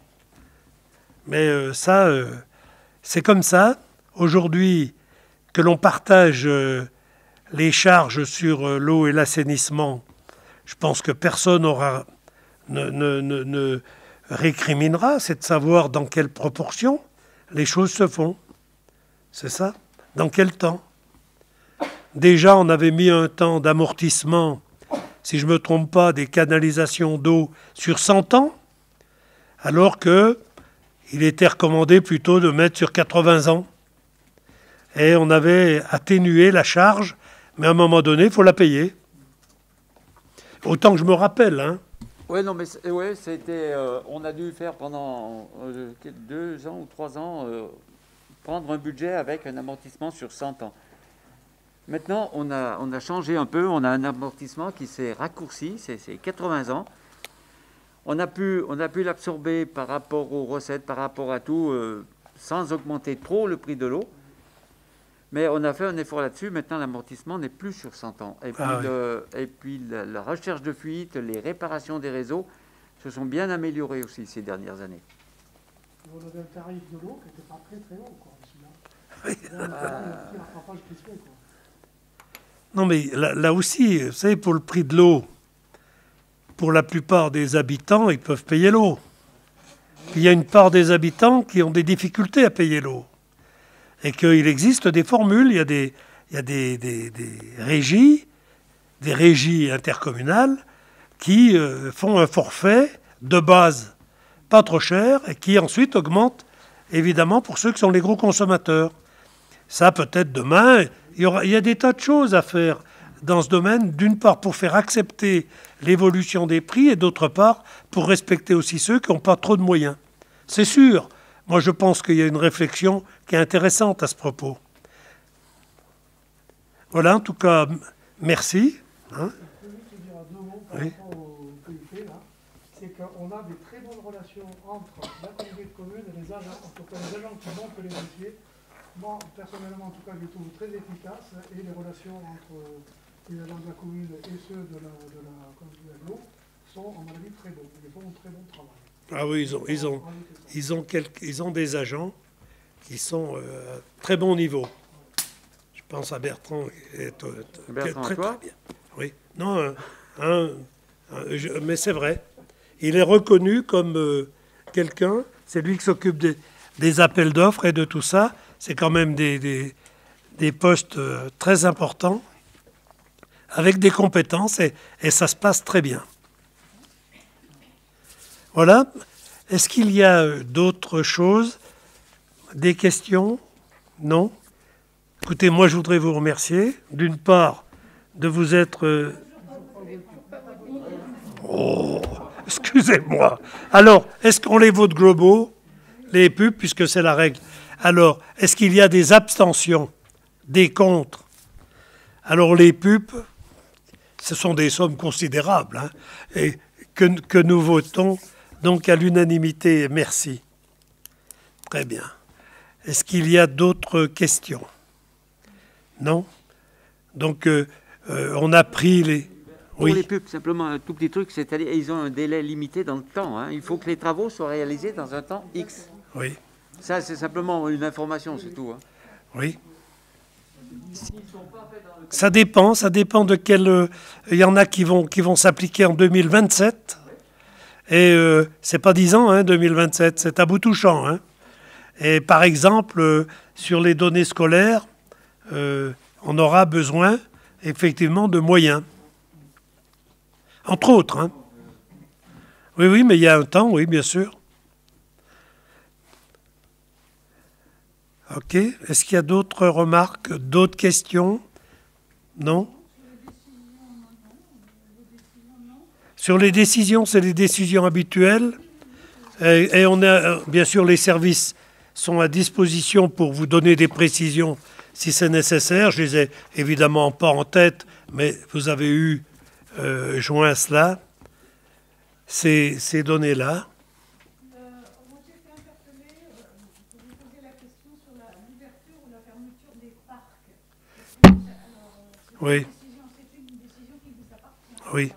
Mais euh, ça, euh, c'est comme ça. Aujourd'hui, que l'on partage euh, les charges sur euh, l'eau et l'assainissement, je pense que personne aura, ne, ne, ne, ne récriminera. C'est de savoir dans quelle proportion les choses se font. C'est ça. Dans quel temps? Déjà, on avait mis un temps d'amortissement, si je ne me trompe pas, des canalisations d'eau sur cent ans, alors qu'il était recommandé plutôt de mettre sur quatre-vingts ans. Et on avait atténué la charge, mais à un moment donné, il faut la payer. Autant que je me rappelle. Hein.
Oui, non, mais ouais, c'était, euh, on a dû faire pendant euh, deux ans ou trois ans, euh, prendre un budget avec un amortissement sur cent ans. Maintenant, on a, on a changé un peu, on a un amortissement qui s'est raccourci, c'est quatre-vingts ans. On a pu, on a pu l'absorber par rapport aux recettes, par rapport à tout, euh, sans augmenter trop le prix de l'eau. Mais on a fait un effort là-dessus. Maintenant, l'amortissement n'est plus sur cent ans. Et puis, ah, le, oui. et puis la, la recherche de fuite, les réparations des réseaux se sont bien améliorées aussi ces dernières années.
On avait un tarif de l'eau qui n'était pas très très haut, quoi,
oui.
Là,
non, mais là, là aussi, vous savez, pour le prix de l'eau, pour la plupart des habitants, ils peuvent payer l'eau. Il y a une part des habitants qui ont des difficultés à payer l'eau. Et qu'il existe des formules, il y a des, il y a des, des, des régies, des régies intercommunales qui euh, font un forfait de base pas trop cher et qui ensuite augmentent, évidemment, pour ceux qui sont les gros consommateurs. Ça, peut-être demain, il y, aura, il y a des tas de choses à faire dans ce domaine, d'une part pour faire accepter l'évolution des prix et d'autre part pour respecter aussi ceux qui n'ont pas trop de moyens. C'est sûr. Moi, je pense qu'il y a une réflexion qui est intéressante à ce propos. Voilà, en tout cas, merci. Hein.
Je peux juste dire deux mots par oui. rapport au P U P, là. C'est qu'on a des très bonnes relations entre la communauté de communes et les agents, en tout cas les agents qui montent les dossiers. Moi, personnellement, en tout cas, je les trouve très efficaces et les relations entre les agents de la commune et ceux de la, de la communauté de l'eau sont, à mon avis, très bons. Ils font un très bon travail.
Ah oui, ils ont, ils ont, ils ont, quelques, ils ont des agents qui sont euh, à très bon niveau. Je pense à Bertrand. Est, euh,
Bertrand,
très,
toi
très bien. Oui, non, un, un, un, je, mais c'est vrai. Il est reconnu comme euh, quelqu'un c'est lui qui s'occupe des, des appels d'offres et de tout ça. C'est quand même des, des, des postes euh, très importants, avec des compétences, et, et ça se passe très bien. Voilà. Est-ce qu'il y a d'autres choses? Des questions? Non? Écoutez, moi je voudrais vous remercier, d'une part, de vous être... Euh... Oh, excusez-moi. Alors, est-ce qu'on les vote globaux, les pubs, puisque c'est la règle? Alors, est-ce qu'il y a des abstentions, des contre? Alors, les pubs, ce sont des sommes considérables, hein, et que, que nous votons donc à l'unanimité. Merci. Très bien. Est-ce qu'il y a d'autres questions? Non? Donc, euh, euh, on a pris les...
Pour
oui.
les pubs, simplement un tout petit truc, c'est-à-dire ils ont un délai limité dans le temps. Hein. Il faut que les travaux soient réalisés dans un temps X.
Oui.
Ça, c'est simplement une information, c'est tout. Hein.
Oui. Ça dépend, ça dépend de quel... Euh, il y en a qui vont, qui vont s'appliquer en deux mille vingt-sept. Et euh, c'est pas dix ans, hein, deux mille vingt-sept, c'est à bout touchant. Hein. Et par exemple, euh, sur les données scolaires, euh, on aura besoin effectivement de moyens. Entre autres. Hein. Oui, oui, mais il y a un temps, oui, bien sûr. OK. Est-ce qu'il y a d'autres remarques, d'autres questions? Non? Sur les décisions, c'est les décisions habituelles. Et, et on a, bien sûr, les services sont à disposition pour vous donner des précisions si c'est nécessaire. Je les ai évidemment pas en tête, mais vous avez eu euh, joint à cela, ces, ces données-là. Oui. Oui.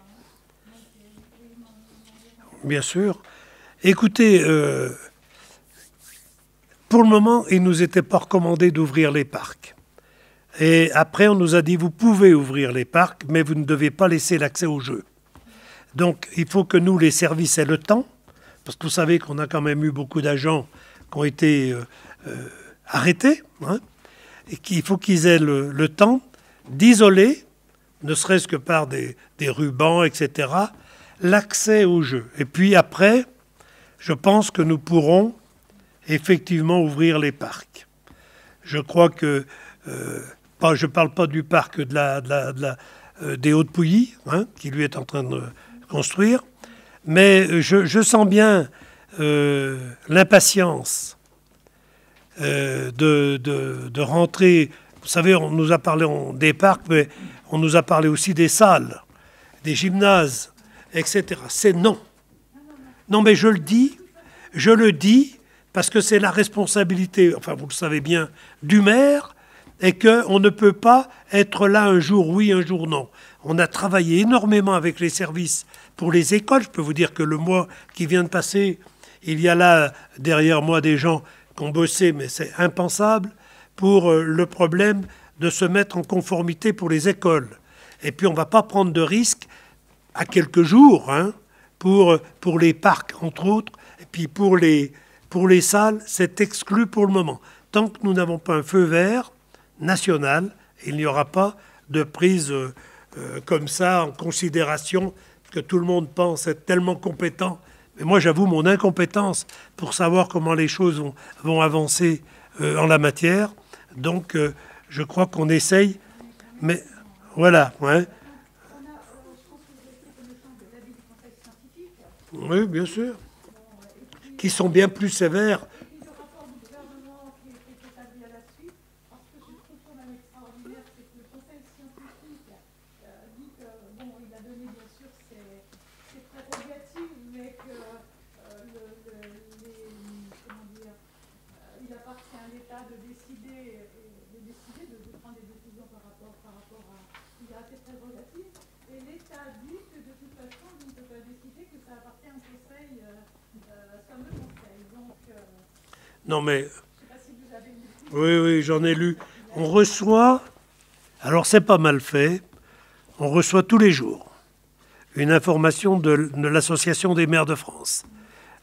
Bien sûr. Écoutez, euh, pour le moment, il ne nous était pas recommandé d'ouvrir les parcs. Et après, on nous a dit, vous pouvez ouvrir les parcs, mais vous ne devez pas laisser l'accès aux jeux. Donc, il faut que nous, les services, aient le temps, parce que vous savez qu'on a quand même eu beaucoup d'agents qui ont été euh, euh, arrêtés, hein, et qu'il faut qu'ils aient le, le temps d'isoler, ne serait-ce que par des, des rubans, et cetera, l'accès aux jeux. Et puis après, je pense que nous pourrons effectivement ouvrir les parcs. Je crois que, euh, pas, je ne parle pas du parc de la, de la, de la, euh, des Hauts-de-Pouilly, hein, qui lui est en train de construire, mais je, je sens bien euh, l'impatience euh, de, de, de rentrer. Vous savez, on nous a parlé des parcs, mais on nous a parlé aussi des salles, des gymnases, et cetera. C'est non. Non, mais je le dis, je le dis, parce que c'est la responsabilité, enfin vous le savez bien, du maire, et qu'on ne peut pas être là un jour oui, un jour non. On a travaillé énormément avec les services pour les écoles. Je peux vous dire que le mois qui vient de passer, il y a là derrière moi des gens qui ont bossé, mais c'est impensable, pour le problème de se mettre en conformité pour les écoles. Et puis on ne va pas prendre de risques à quelques jours, hein, pour, pour les parcs, entre autres, et puis pour les, pour les salles, c'est exclu pour le moment. Tant que nous n'avons pas un feu vert national, il n'y aura pas de prise euh, euh, comme ça en considération, que tout le monde pense être tellement compétent. Mais moi, j'avoue mon incompétence pour savoir comment les choses vont, vont avancer euh, en la matière. Donc, euh, je crois qu'on essaye, mais voilà. Ouais. Oui, bien sûr. Qui sont bien plus sévères. Non mais, oui, oui, j'en ai lu. On reçoit, alors c'est pas mal fait, on reçoit tous les jours une information de, de l'Association des maires de France.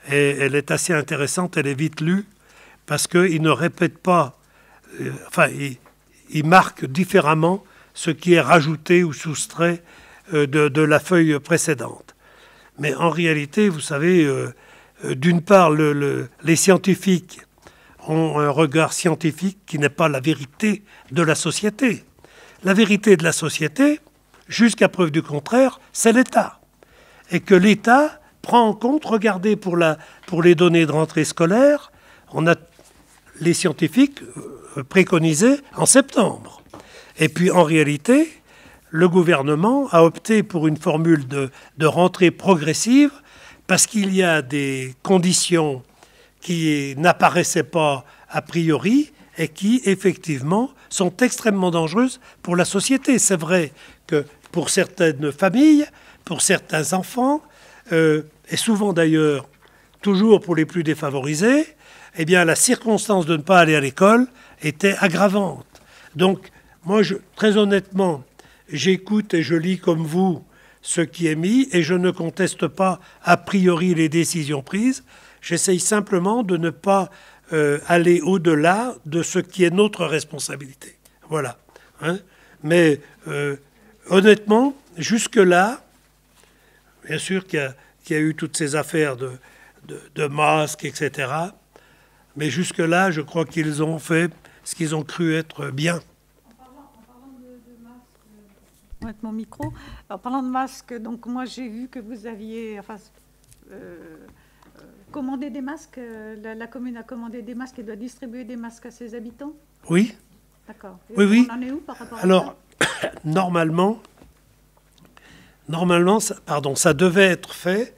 Et elle est assez intéressante, elle est vite lue, parce qu'il ne répète pas, euh, enfin, il, il marque différemment ce qui est rajouté ou soustrait euh, de, de la feuille précédente. Mais en réalité, vous savez, euh, euh, d'une part, le, le, les scientifiques ont un regard scientifique qui n'est pas la vérité de la société. La vérité de la société, jusqu'à preuve du contraire, c'est l'État. Et que l'État prend en compte, regardez pour, la, pour les données de rentrée scolaire, on a les scientifiques préconisés en septembre. Et puis en réalité, le gouvernement a opté pour une formule de, de rentrée progressive parce qu'il y a des conditions qui n'apparaissaient pas a priori et qui, effectivement, sont extrêmement dangereuses pour la société. C'est vrai que pour certaines familles, pour certains enfants, euh, et souvent d'ailleurs, toujours pour les plus défavorisés, eh bien, la circonstance de ne pas aller à l'école était aggravante. Donc, moi, je, très honnêtement, j'écoute et je lis comme vous ce qui est mis et je ne conteste pas a priori les décisions prises. J'essaye simplement de ne pas euh, aller au-delà de ce qui est notre responsabilité. Voilà. Hein. Mais euh, honnêtement, jusque-là, bien sûr qu'il y, qu'il y a eu toutes ces affaires de, de, de masques, et cetera. Mais jusque-là, je crois qu'ils ont fait ce qu'ils ont cru être bien.
En parlant, en parlant de, de masques, euh, mettre mon micro. En parlant de masques, donc moi j'ai vu que vous aviez, enfin, euh, euh, commandé des masques. La, la commune a commandé des masques et doit distribuer des masques à ses habitants.
Oui.
D'accord.
Oui, oui.
On en est où par rapport
Alors,
à ça?
normalement, normalement, ça, pardon, ça devait être fait.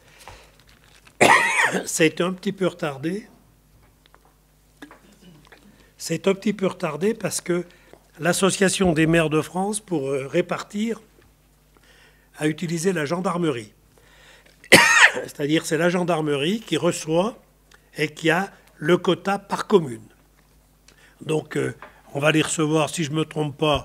Ça a été un petit peu retardé. C'est un petit peu retardé parce que l'Association des maires de France, pour euh, répartir, a utilisé la gendarmerie. C'est-à-dire c'est la gendarmerie qui reçoit et qui a le quota par commune. Donc euh, on va les recevoir, si je ne me trompe pas,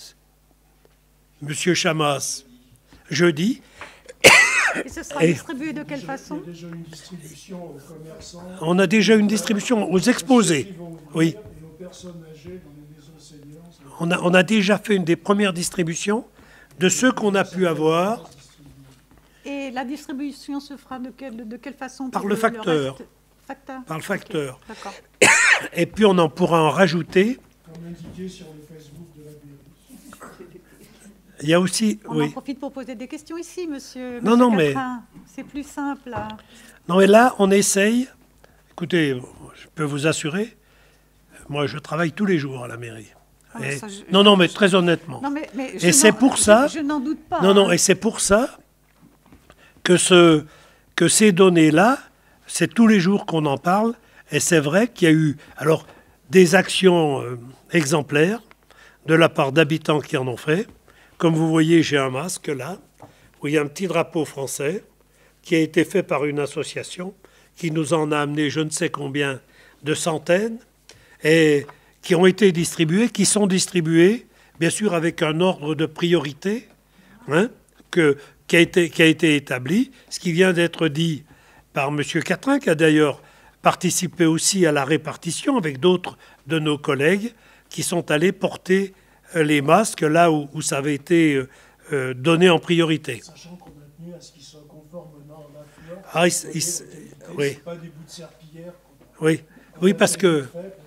Monsieur Chamas, jeudi.
Et ce sera
Et
distribué de quelle façon?
Il y a déjà une distribution aux commerçants.
On a déjà une distribution aux exposés. Oui.
Et aux personnes âgées dans les maisons seniors.
On a, on a déjà fait une des premières distributions de ceux qu'on a pu avoir.
Et la distribution se fera de quelle, de quelle façon?
Par le facteur.
reste... facteur.
Par le facteur.
Okay, d'accord.
Et puis on en pourra en rajouter.
Comme indiqué sur le Facebook de la mairie.
Il y a aussi...
On
oui.
en profite pour poser des questions ici, monsieur.
Non,
monsieur
non, mais...
Catrin. C'est plus simple, là.
Non, mais là, on essaye... Écoutez, je peux vous assurer, moi, je travaille tous les jours à la mairie.
Ah,
Et...
ça, je...
Non, non, mais très honnêtement.
Non, mais, mais
et c'est pour ça...
Je, je n'en doute pas.
Non, non,
hein.
et c'est pour ça que, ce, que ces données-là, c'est tous les jours qu'on en parle, et c'est vrai qu'il y a eu alors des actions euh, exemplaires de la part d'habitants qui en ont fait. Comme vous voyez, j'ai un masque là, où il y a un petit drapeau français qui a été fait par une association qui nous en a amené je ne sais combien de centaines et qui ont été distribués, qui sont distribués, bien sûr, avec un ordre de priorité hein, que, qui, a été, qui a été établi, ce qui vient d'être dit par M. Catrin, qui a d'ailleurs participé aussi à la répartition avec d'autres de nos collègues qui sont allés porter les masques là où, où ça avait été euh, donné en priorité.
Sachant qu'on a tenu à ce qu'ils soient conformes aux normes à fleur.
Ah, il, il, oui.
C'est pas des bouts de serpillière.
Oui, oui, parce que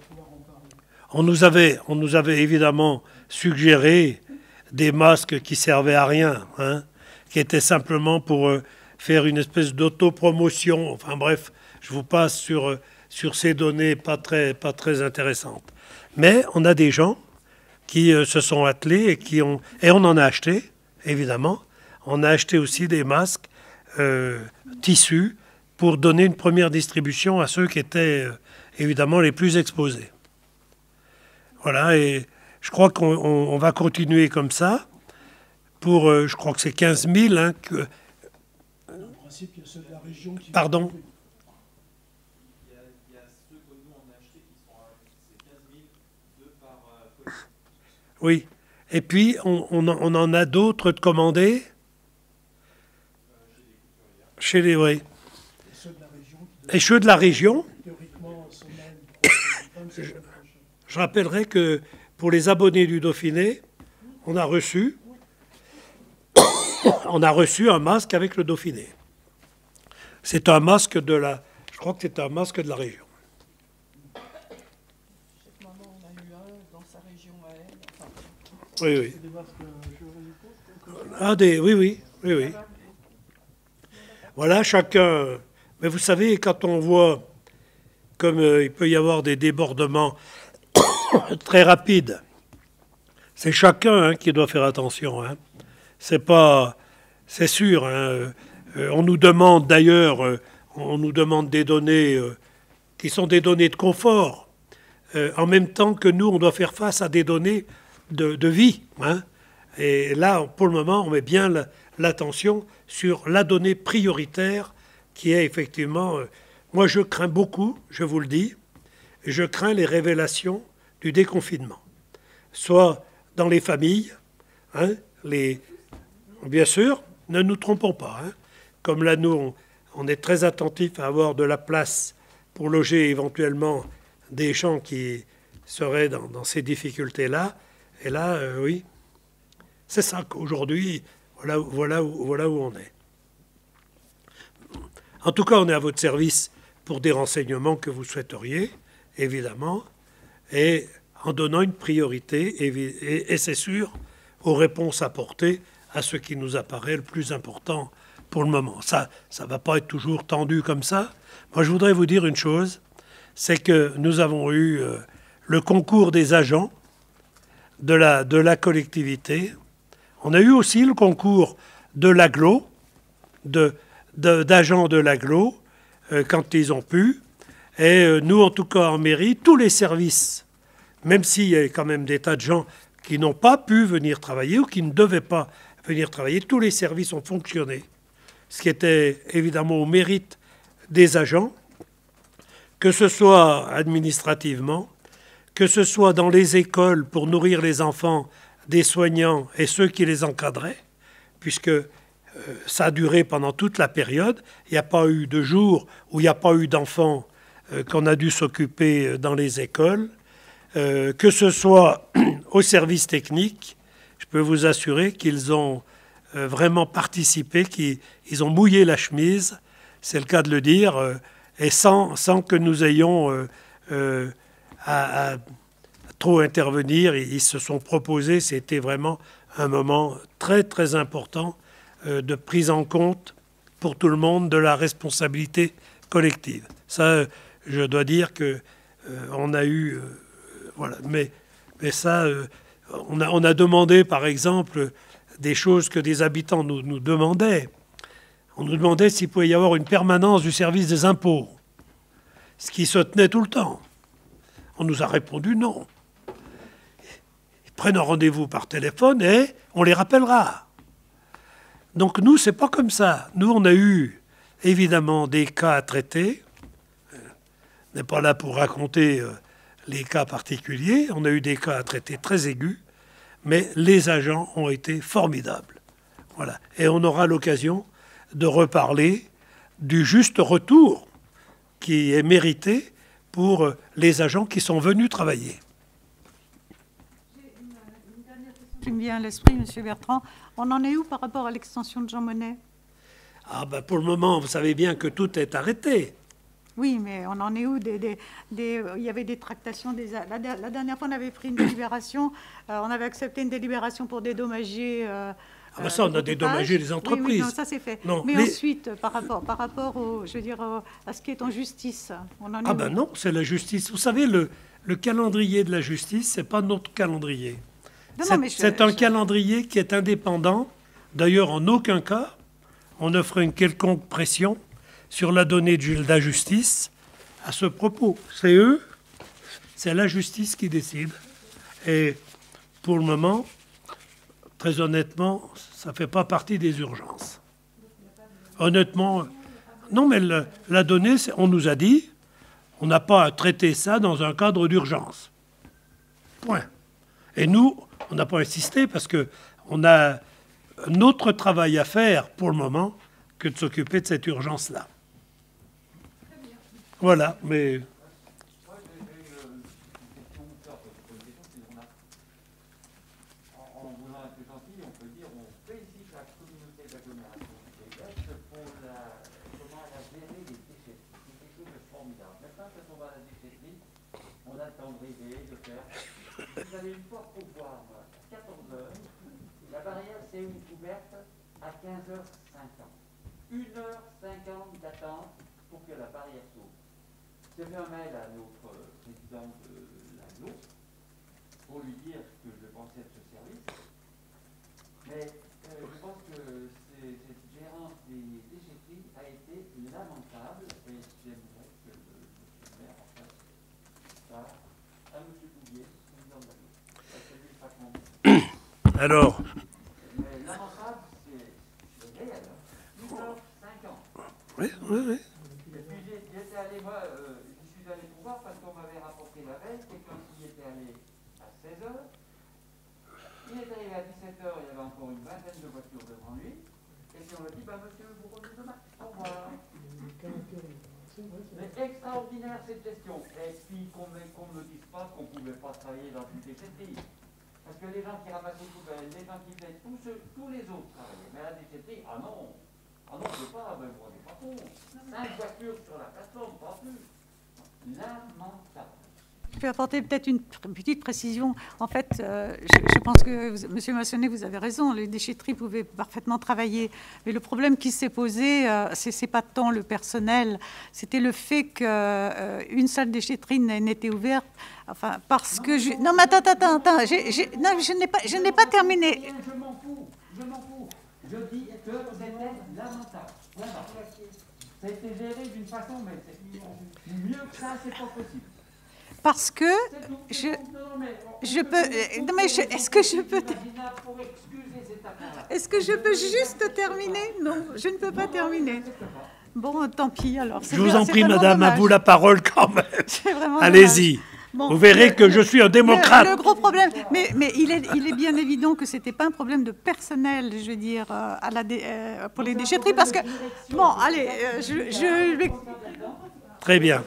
on nous avait, on nous avait évidemment suggéré des masques qui servaient à rien, hein, qui étaient simplement pour euh, faire une espèce d'autopromotion. Enfin bref, je vous passe sur, euh, sur ces données pas très, pas très intéressantes. Mais on a des gens qui euh, se sont attelés et qui ont... Et on en a acheté, évidemment. On a acheté aussi des masques euh, tissus pour donner une première distribution à ceux qui étaient euh, évidemment les plus exposés. Voilà, et je crois qu'on on, on va continuer comme ça pour, euh, je crois que c'est quinze mille. Hein, que...
En principe, il y a ceux de la région qui...
Pardon ?
Il y a, il y a ceux que nous on a achetés qui sont à quinze mille, deux par euh,
Oui, et puis on, on, on en a d'autres de commandés euh, chez les, oui.
Ceux de la région qui
et ceux de la région. Je, je rappellerai que pour les abonnés du Dauphiné, on a reçu, on a reçu un masque avec le Dauphiné. C'est un masque de la, je crois que c'est un masque de la région. Oui, oui. Ah, des, oui, oui, oui, oui. Voilà, chacun. Mais vous savez, quand on voit comme euh, il peut y avoir des débordements très rapides, c'est chacun hein, qui doit faire attention. Hein. C'est pas, c'est sûr. Hein, euh, on nous demande d'ailleurs, euh, on nous demande des données euh, qui sont des données de confort, euh, en même temps que nous, on doit faire face à des données de, de vie. Hein. Et là, pour le moment, on met bien l'attention sur la donnée prioritaire qui est effectivement... Euh, moi, je crains beaucoup, je vous le dis, je crains les révélations du déconfinement. Soit dans les familles, hein, les, bien sûr, ne nous trompons pas. Hein, comme là, nous, on, on est très attentifs à avoir de la place pour loger éventuellement des gens qui seraient dans, dans ces difficultés-là. Et là, euh, oui, c'est ça qu'aujourd'hui, voilà, voilà, où, voilà où on est. En tout cas, on est à votre service pour des renseignements que vous souhaiteriez, évidemment, et en donnant une priorité, et, et, et c'est sûr, aux réponses apportées à ce qui nous apparaît le plus important pour le moment. Ça, ça ne va pas être toujours tendu comme ça. Moi, je voudrais vous dire une chose, c'est que nous avons eu euh, le concours des agents de la, de la collectivité. On a eu aussi le concours de l'agglo, de, de, d'agents de l'agglo, euh, quand ils ont pu. Et euh, nous, en tout cas, en mairie, tous les services, même s'il y a quand même des tas de gens qui n'ont pas pu venir travailler ou qui ne devaient pas venir travailler, tous les services ont fonctionné. Ce qui était évidemment au mérite des agents, que ce soit administrativement, que ce soit dans les écoles pour nourrir les enfants des soignants et ceux qui les encadraient, puisque euh, ça a duré pendant toute la période. Il n'y a pas eu de jour où il n'y a pas eu d'enfants euh, qu'on a dû s'occuper dans les écoles. Euh, que ce soit au service technique, je peux vous assurer qu'ils ont euh, vraiment participé, qu'ils ils ont mouillé la chemise, c'est le cas de le dire, euh, et sans, sans que nous ayons euh, euh, à, à trop intervenir. Ils se sont proposés, c'était vraiment un moment très très important euh, de prise en compte pour tout le monde de la responsabilité collective. Ça, je dois dire que euh, on a eu... Euh, voilà, mais, mais ça, euh, on, a, on a demandé, par exemple, des choses que des habitants nous, nous demandaient. On nous demandait s'il pouvait y avoir une permanence du service des impôts, ce qui se tenait tout le temps. On nous a répondu non. Ils prennent un rendez-vous par téléphone et on les rappellera. Donc nous, c'est pas comme ça. Nous, on a eu évidemment des cas à traiter. On n'est pas là pour raconter euh, les cas particuliers. On a eu des cas à traiter très aigus, mais les agents ont été formidables. Voilà. Et on aura l'occasion de reparler du juste retour qui est mérité pour les agents qui sont venus travailler.
J'ai une, une dernière question qui me vient à l'esprit, M. Bertrand. On en est où par rapport à l'extension de Jean Monnet?
Ah ben pour le moment, vous savez bien que tout est arrêté.
Oui, mais on en est où des, des, des, il y avait des tractations. Des, la, la dernière fois, on avait pris une délibération. Euh, on avait accepté une délibération pour dédommager... Euh,
ah ben ça, on a dédommagé les entreprises.
Oui, oui, non, ça c'est fait.
Non,
mais
les...
ensuite, par rapport, par rapport au, je veux dire, à ce qui est en justice, on en est
Ah
où?
ben non, c'est la justice. Vous savez, le, le calendrier de la justice, c'est pas notre calendrier. C'est un je... calendrier qui est indépendant. D'ailleurs, en aucun cas, on ne fera une quelconque pression sur la donnée de la justice à ce propos. C'est eux, c'est la justice qui décide. Et pour le moment, très honnêtement, ça ne fait pas partie des urgences. Honnêtement, non, mais le, la donnée, on nous a dit, on n'a pas à traiter ça dans un cadre d'urgence. Point. Et nous, on n'a pas insisté parce qu'on a un autre travail à faire pour le moment que de s'occuper de cette urgence-là. Voilà, mais...
Vous allez une fois pouvoir à quatorze heures, la barrière c'est une couverte à quinze heures cinquante. une heure cinquante d'attente pour que la barrière s'ouvre. J'ai fait un mail à notre président de l'Aglo pour lui dire ce que je pensais de ce service. Mais euh, je pense que cette gérance des déchetteries a été lamentable et j'aimerais que le monsieur le maire en fasse ça à M. Bouvier.
Alors, oui, oui, oui.
Et puis j'étais allé, moi, euh, j'y suis allé pour voir parce qu'on m'avait rapporté la veille, quelqu'un qui était allé à seize heures. Il est arrivé à dix-sept heures, il y avait encore une vingtaine de voitures devant lui. Et puis on m'a dit, bah monsieur, vous revenez demain. Au revoir. Mais extraordinaire cette gestion. Et puis qu'on ne qu me dise pas qu'on ne pouvait pas travailler dans une déchetterie. Parce que les gens qui ramassaient les poubelles, les gens qui faisaient, tous, ceux, tous les autres travaillaient. Mais la déchetterie, ah non, ah non, je ne pas, ben, vous n'êtes pas con. Cinq voitures sur la plateforme, pas plus. Lamentable.
Je vais apporter peut-être une petite précision. En fait, euh, je, je pense que, vous, Monsieur Massonnet, vous avez raison, les déchetteries pouvaient parfaitement travailler. Mais le problème qui s'est posé, euh, ce n'est pas tant le personnel, c'était le fait qu'une euh, seule déchetterie n'était ouverte. Enfin, parce non, que je... Non, mais attends, attends, attends. J'ai, j'ai... Non, je n'ai pas, je n'ai pas terminé.
Je m'en fous, je m'en fous. Je dis que c'était lamentable. Voilà. Ça a été géré d'une façon, mais mieux que ça, c'est pas possible.
Parce que je, je peux... Non, mais je, est-ce que je peux... Est-ce que je peux juste terminer? Non, je ne peux pas terminer. Bon, tant pis, alors.
Je vous en prie, madame, dommage. À vous la parole quand même. Allez-y.
Bon,
vous verrez le, que je suis un démocrate.
Le, le gros problème, mais, mais il, est, il est bien évident que ce n'était pas un problème de personnel, je veux dire, euh, à la dé, euh, pour les déchetteries, parce que... Bon, allez, euh, je, je...
Très bien.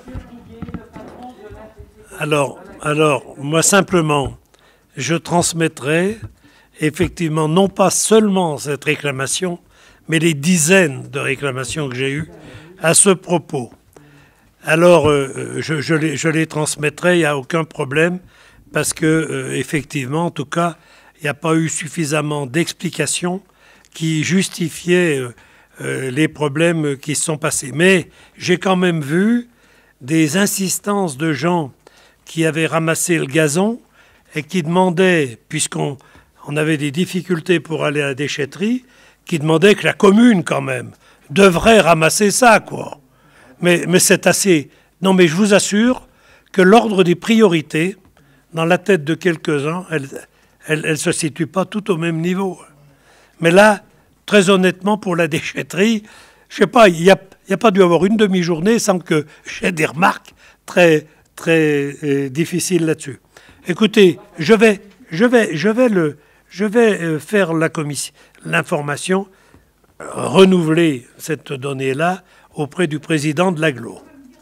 Alors, alors, moi simplement, je transmettrai effectivement non pas seulement cette réclamation, mais les dizaines de réclamations que j'ai eues à ce propos. Alors, euh, je, je, les, je les transmettrai, il n'y a aucun problème, parce que euh, effectivement, en tout cas, il n'y a pas eu suffisamment d'explications qui justifiaient euh, euh, les problèmes qui se sont passés. Mais j'ai quand même vu des insistances de gens qui avaient ramassé le gazon et qui demandaient, puisqu'on on avait des difficultés pour aller à la déchetterie, qui demandaient que la commune, quand même, devrait ramasser ça, quoi. Mais, mais c'est assez... Non, mais je vous assure que l'ordre des priorités, dans la tête de quelques-uns, elle elle, elle se situe pas tout au même niveau. Mais là, très honnêtement, pour la déchetterie, je sais pas, il n'y a, y a pas dû avoir une demi-journée sans que j'ai des remarques très... très euh, difficile là-dessus. Écoutez, je vais, je vais, je vais, le, je vais euh, faire la commission, l'information, euh, renouveler cette donnée-là auprès du président de l'Aglo.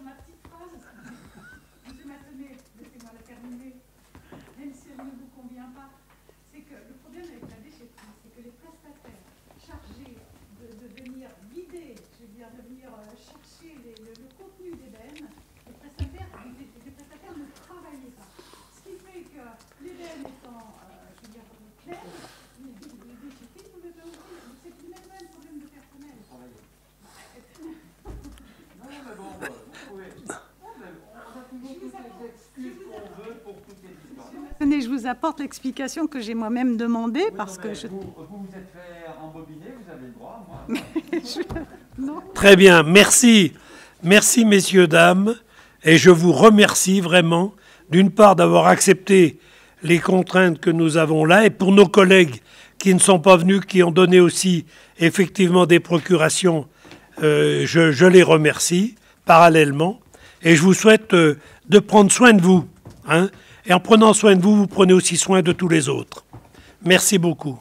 Je vous apporte l'explication que j'ai moi-même demandée oui, parce non, que je...
Vous vous êtes fait embobiner, vous avez le droit, moi.
je... non.
Très bien, merci. Merci, messieurs, dames. Et je vous remercie vraiment, d'une part, d'avoir accepté les contraintes que nous avons là, et pour nos collègues qui ne sont pas venus, qui ont donné aussi effectivement des procurations, euh, je, je les remercie parallèlement. Et je vous souhaite euh, de prendre soin de vous, hein. Et en prenant soin de vous, vous prenez aussi soin de tous les autres. Merci beaucoup.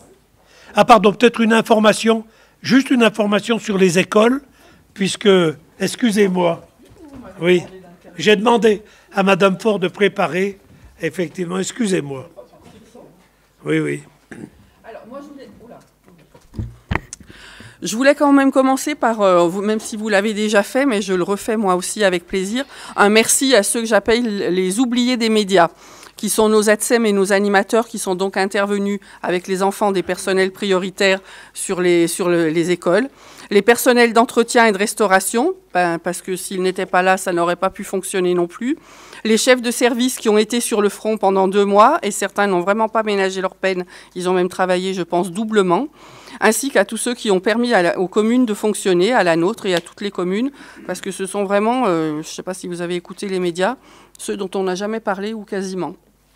Ah pardon, peut-être une information, juste une information sur les écoles, puisque Excusez-moi. Oui, j'ai demandé à Madame Faure de préparer. Effectivement, excusez-moi. Oui, oui.
Alors, moi, je voulais... Oula. Je voulais quand même commencer par, euh, vous, même si vous l'avez déjà fait, mais je le refais moi aussi avec plaisir, un merci à ceux que j'appelle les oubliés des médias, qui sont nos A T S E M et nos animateurs qui sont donc intervenus avec les enfants des personnels prioritaires sur les, sur le, les écoles. Les personnels d'entretien et de restauration, ben, parce que s'ils n'étaient pas là, ça n'aurait pas pu fonctionner non plus. Les chefs de service qui ont été sur le front pendant deux mois, et certains n'ont vraiment pas ménagé leur peine, ils ont même travaillé, je pense, doublement, ainsi qu'à tous ceux qui ont permis à la, aux communes de fonctionner, à la nôtre et à toutes les communes, parce que ce sont vraiment, euh, je ne sais pas si vous avez écouté les médias, ceux dont on n'a jamais parlé ou quasiment.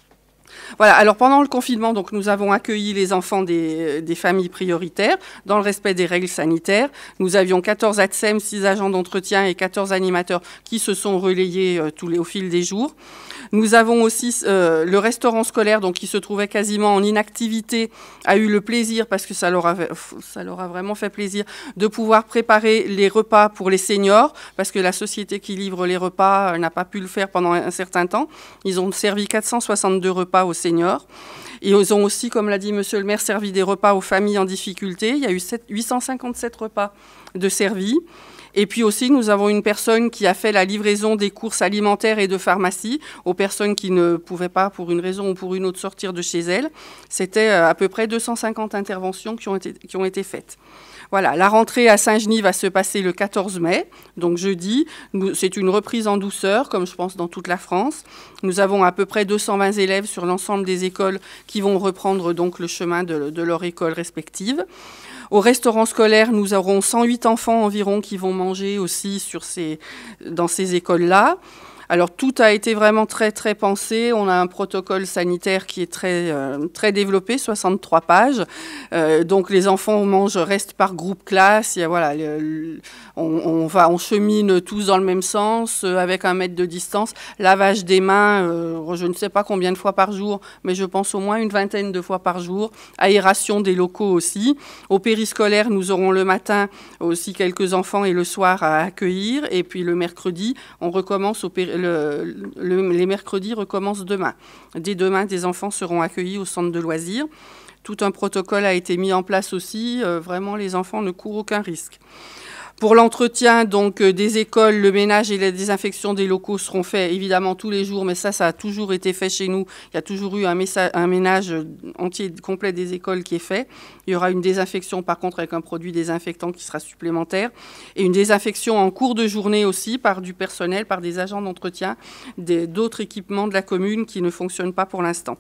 Voilà, alors pendant le confinement, donc, nous avons accueilli les enfants des, des familles prioritaires dans le respect des règles sanitaires. Nous avions quatorze A T S E M, six agents d'entretien et quatorze animateurs qui se sont relayés euh, tous les, au fil des jours. Nous avons aussi euh, le restaurant scolaire, donc, qui se trouvait quasiment en inactivité, a eu le plaisir, parce que ça leur, avait, ça leur a vraiment fait plaisir, de pouvoir préparer les repas pour les seniors, parce que la société qui livre les repas euh, n'a pas pu le faire pendant un certain temps. Ils ont servi quatre cent soixante-deux repas aux seniors. Et ils ont aussi, comme l'a dit Monsieur le maire, servi des repas aux familles en difficulté. Il y a eu huit cent cinquante-sept repas de servis. Et puis aussi, nous avons une personne qui a fait la livraison des courses alimentaires et de pharmacie aux personnes qui ne pouvaient pas, pour une raison ou pour une autre, sortir de chez elles. C'était à peu près deux cent cinquante interventions qui ont été, qui ont été faites. Voilà, la rentrée à Saint-Genis va se passer le quatorze mai, donc jeudi. C'est une reprise en douceur, comme je pense dans toute la France. Nous avons à peu près deux cent vingt élèves sur l'ensemble des écoles qui vont reprendre donc le chemin de, de leur école respective. Au restaurant scolaire, nous aurons cent huit enfants environ qui vont manger aussi sur ces, dans ces écoles-là. Alors, tout a été vraiment très, très pensé. On a un protocole sanitaire qui est très, euh, très développé, soixante-trois pages. Euh, donc, les enfants mangent, restent par groupe classe. Il y a, voilà, le, le, on, on, va, on chemine tous dans le même sens, euh, avec un mètre de distance. Lavage des mains, euh, je ne sais pas combien de fois par jour, mais je pense au moins une vingtaine de fois par jour. Aération des locaux aussi. Au périscolaire, nous aurons le matin aussi quelques enfants et le soir à accueillir. Et puis, le mercredi, on recommence au périscolaire. Le, le, les mercredis recommencent demain. Dès demain, des enfants seront accueillis au centre de loisirs. Tout un protocole a été mis en place aussi. Euh, vraiment, les enfants ne courent aucun risque. Pour l'entretien donc euh, des écoles, le ménage et la désinfection des locaux seront faits évidemment tous les jours, mais ça, ça a toujours été fait chez nous. Il y a toujours eu un, message, un ménage entier, complet des écoles qui est fait. Il y aura une désinfection par contre avec un produit désinfectant qui sera supplémentaire et une désinfection en cours de journée aussi par du personnel, par des agents d'entretien, d'autres équipements de la commune qui ne fonctionnent pas pour l'instant.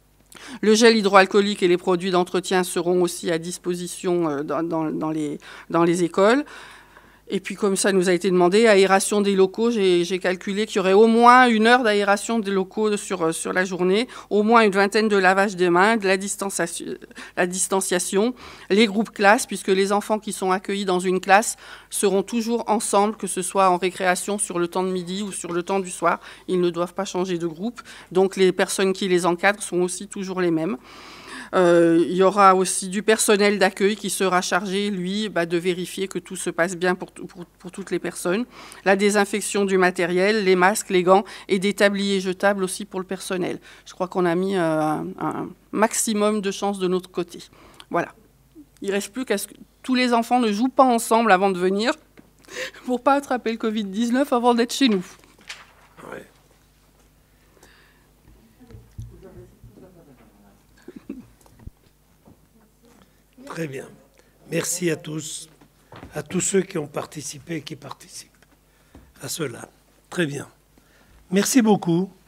Le gel hydroalcoolique et les produits d'entretien seront aussi à disposition dans, dans, dans, les, dans les écoles. Et puis, comme ça nous a été demandé, aération des locaux, j'ai calculé qu'il y aurait au moins une heure d'aération des locaux sur, sur la journée, au moins une vingtaine de lavages des mains, de la distanciation, la distanciation, les groupes classes, puisque les enfants qui sont accueillis dans une classe seront toujours ensemble, que ce soit en récréation sur le temps de midi ou sur le temps du soir. Ils ne doivent pas changer de groupe. Donc, les personnes qui les encadrent sont aussi toujours les mêmes. Euh, il y aura aussi du personnel d'accueil qui sera chargé, lui, bah, de vérifier que tout se passe bien pour, pour, pour toutes les personnes. La désinfection du matériel, les masques, les gants et des tabliers jetables aussi pour le personnel. Je crois qu'on a mis euh, un, un maximum de chances de notre côté. Voilà. Il ne reste plus qu'à ce que tous les enfants ne jouent pas ensemble avant de venir pour ne pas attraper le Covid dix-neuf avant d'être chez nous.
Ouais. Très bien. Merci à tous, à tous ceux qui ont participé et qui participent à cela. Très bien. Merci beaucoup.